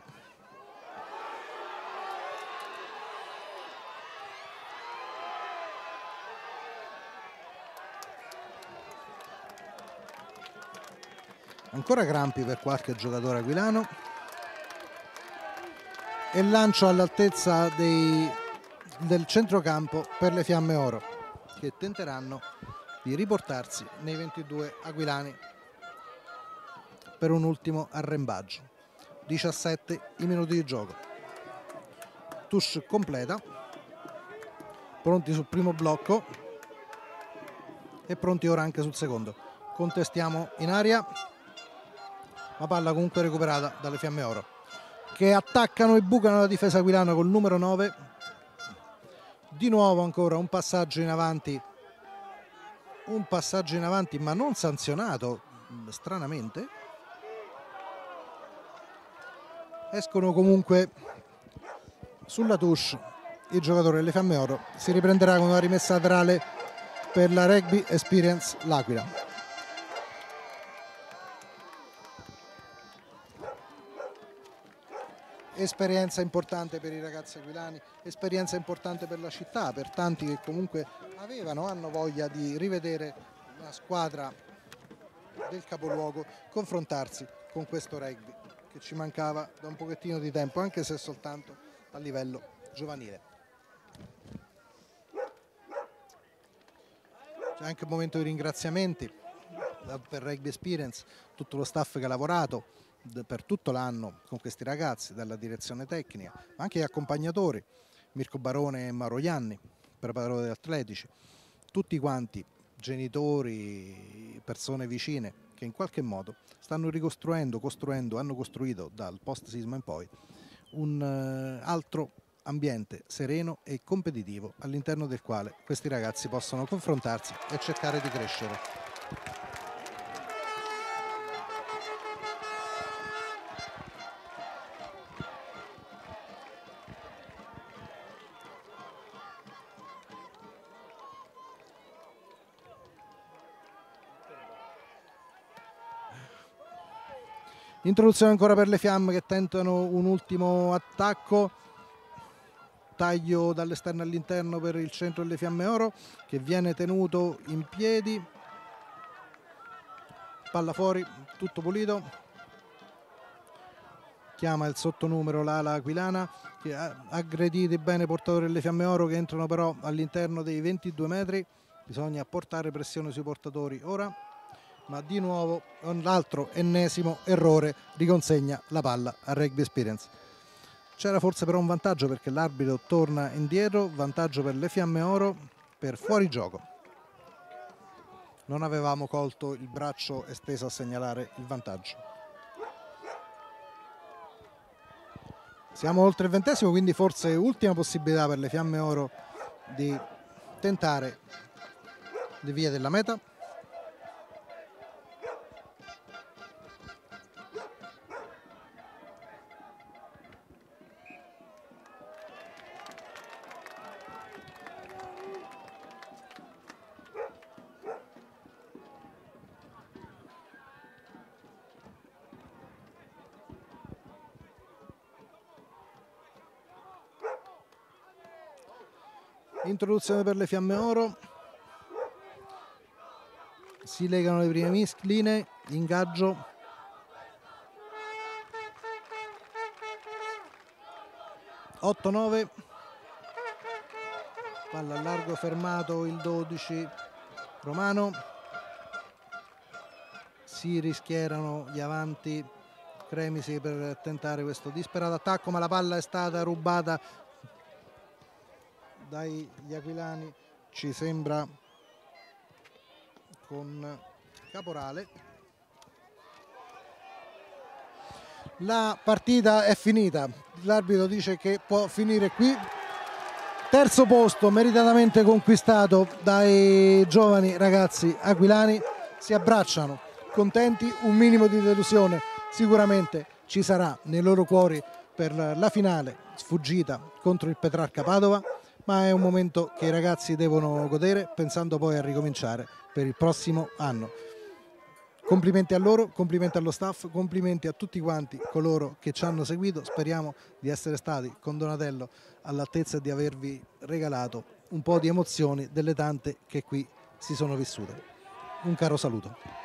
Ancora crampi per qualche giocatore aquilano e lancio all'altezza del centrocampo per le Fiamme Oro, che tenteranno di riportarsi nei 22 aquilani per un ultimo arrembaggio. 17 i minuti di gioco. Touche completa, pronti sul primo blocco e pronti ora anche sul secondo. Contestiamo in aria, la palla comunque recuperata dalle Fiamme Oro, che attaccano e bucano la difesa aquilana col numero 9. Di nuovo ancora un passaggio in avanti ma non sanzionato, stranamente. Escono comunque sulla touche i giocatori delle Fiamme Oro. Si riprenderà con una rimessa laterale per la Rugby Experience L'Aquila. Esperienza importante per i ragazzi aquilani, esperienza importante per la città, per tanti che comunque hanno voglia di rivedere la squadra del capoluogo, confrontarsi con questo rugby che ci mancava da un pochettino di tempo, anche se soltanto a livello giovanile. C'è anche un momento di ringraziamenti per Rugby Experience, tutto lo staff che ha lavorato per tutto l'anno con questi ragazzi, dalla direzione tecnica, ma anche gli accompagnatori, Mirko Barone e Mauro Ianni, preparatori atletici, tutti quanti, genitori, persone vicine che in qualche modo stanno ricostruendo, hanno costruito dal post sisma in poi un altro ambiente sereno e competitivo all'interno del quale questi ragazzi possono confrontarsi e cercare di crescere. Introduzione ancora per le Fiamme che tentano un ultimo attacco, taglio dall'esterno all'interno per il centro delle Fiamme Oro che viene tenuto in piedi, palla fuori, tutto pulito, chiama il sottonumero l'ala aquilana, che ha aggrediti bene i portatori delle Fiamme Oro che entrano però all'interno dei 22 metri, bisogna portare pressione sui portatori ora. Ma di nuovo l'altro ennesimo errore riconsegna la palla a Rugby Experience. C'era forse però un vantaggio perché l'arbitro torna indietro, vantaggio per le Fiamme Oro per fuorigioco. Non avevamo colto il braccio esteso a segnalare il vantaggio. Siamo oltre il 20°, quindi forse ultima possibilità per le Fiamme Oro di tentare le vie della meta. Introduzione per le Fiamme Oro, si legano le prime linee, ingaggio, (8-9), palla a largo, fermato il 12 Romano, si rischierano gli avanti Cremisi per tentare questo disperato attacco, ma la palla è stata rubata dagli aquilani, ci sembra, con Caporale. La partita è finita, l'arbitro dice che può finire qui. Terzo posto meritatamente conquistato dai giovani ragazzi aquilani, si abbracciano contenti, un minimo di delusione sicuramente ci sarà nei loro cuori per la finale sfuggita contro il Petrarca Padova, ma è un momento che i ragazzi devono godere pensando poi a ricominciare per il prossimo anno. Complimenti a loro, complimenti allo staff, complimenti a tutti quanti coloro che ci hanno seguito, speriamo di essere stati con Donatello all'altezza di avervi regalato un po' di emozioni delle tante che qui si sono vissute. Un caro saluto.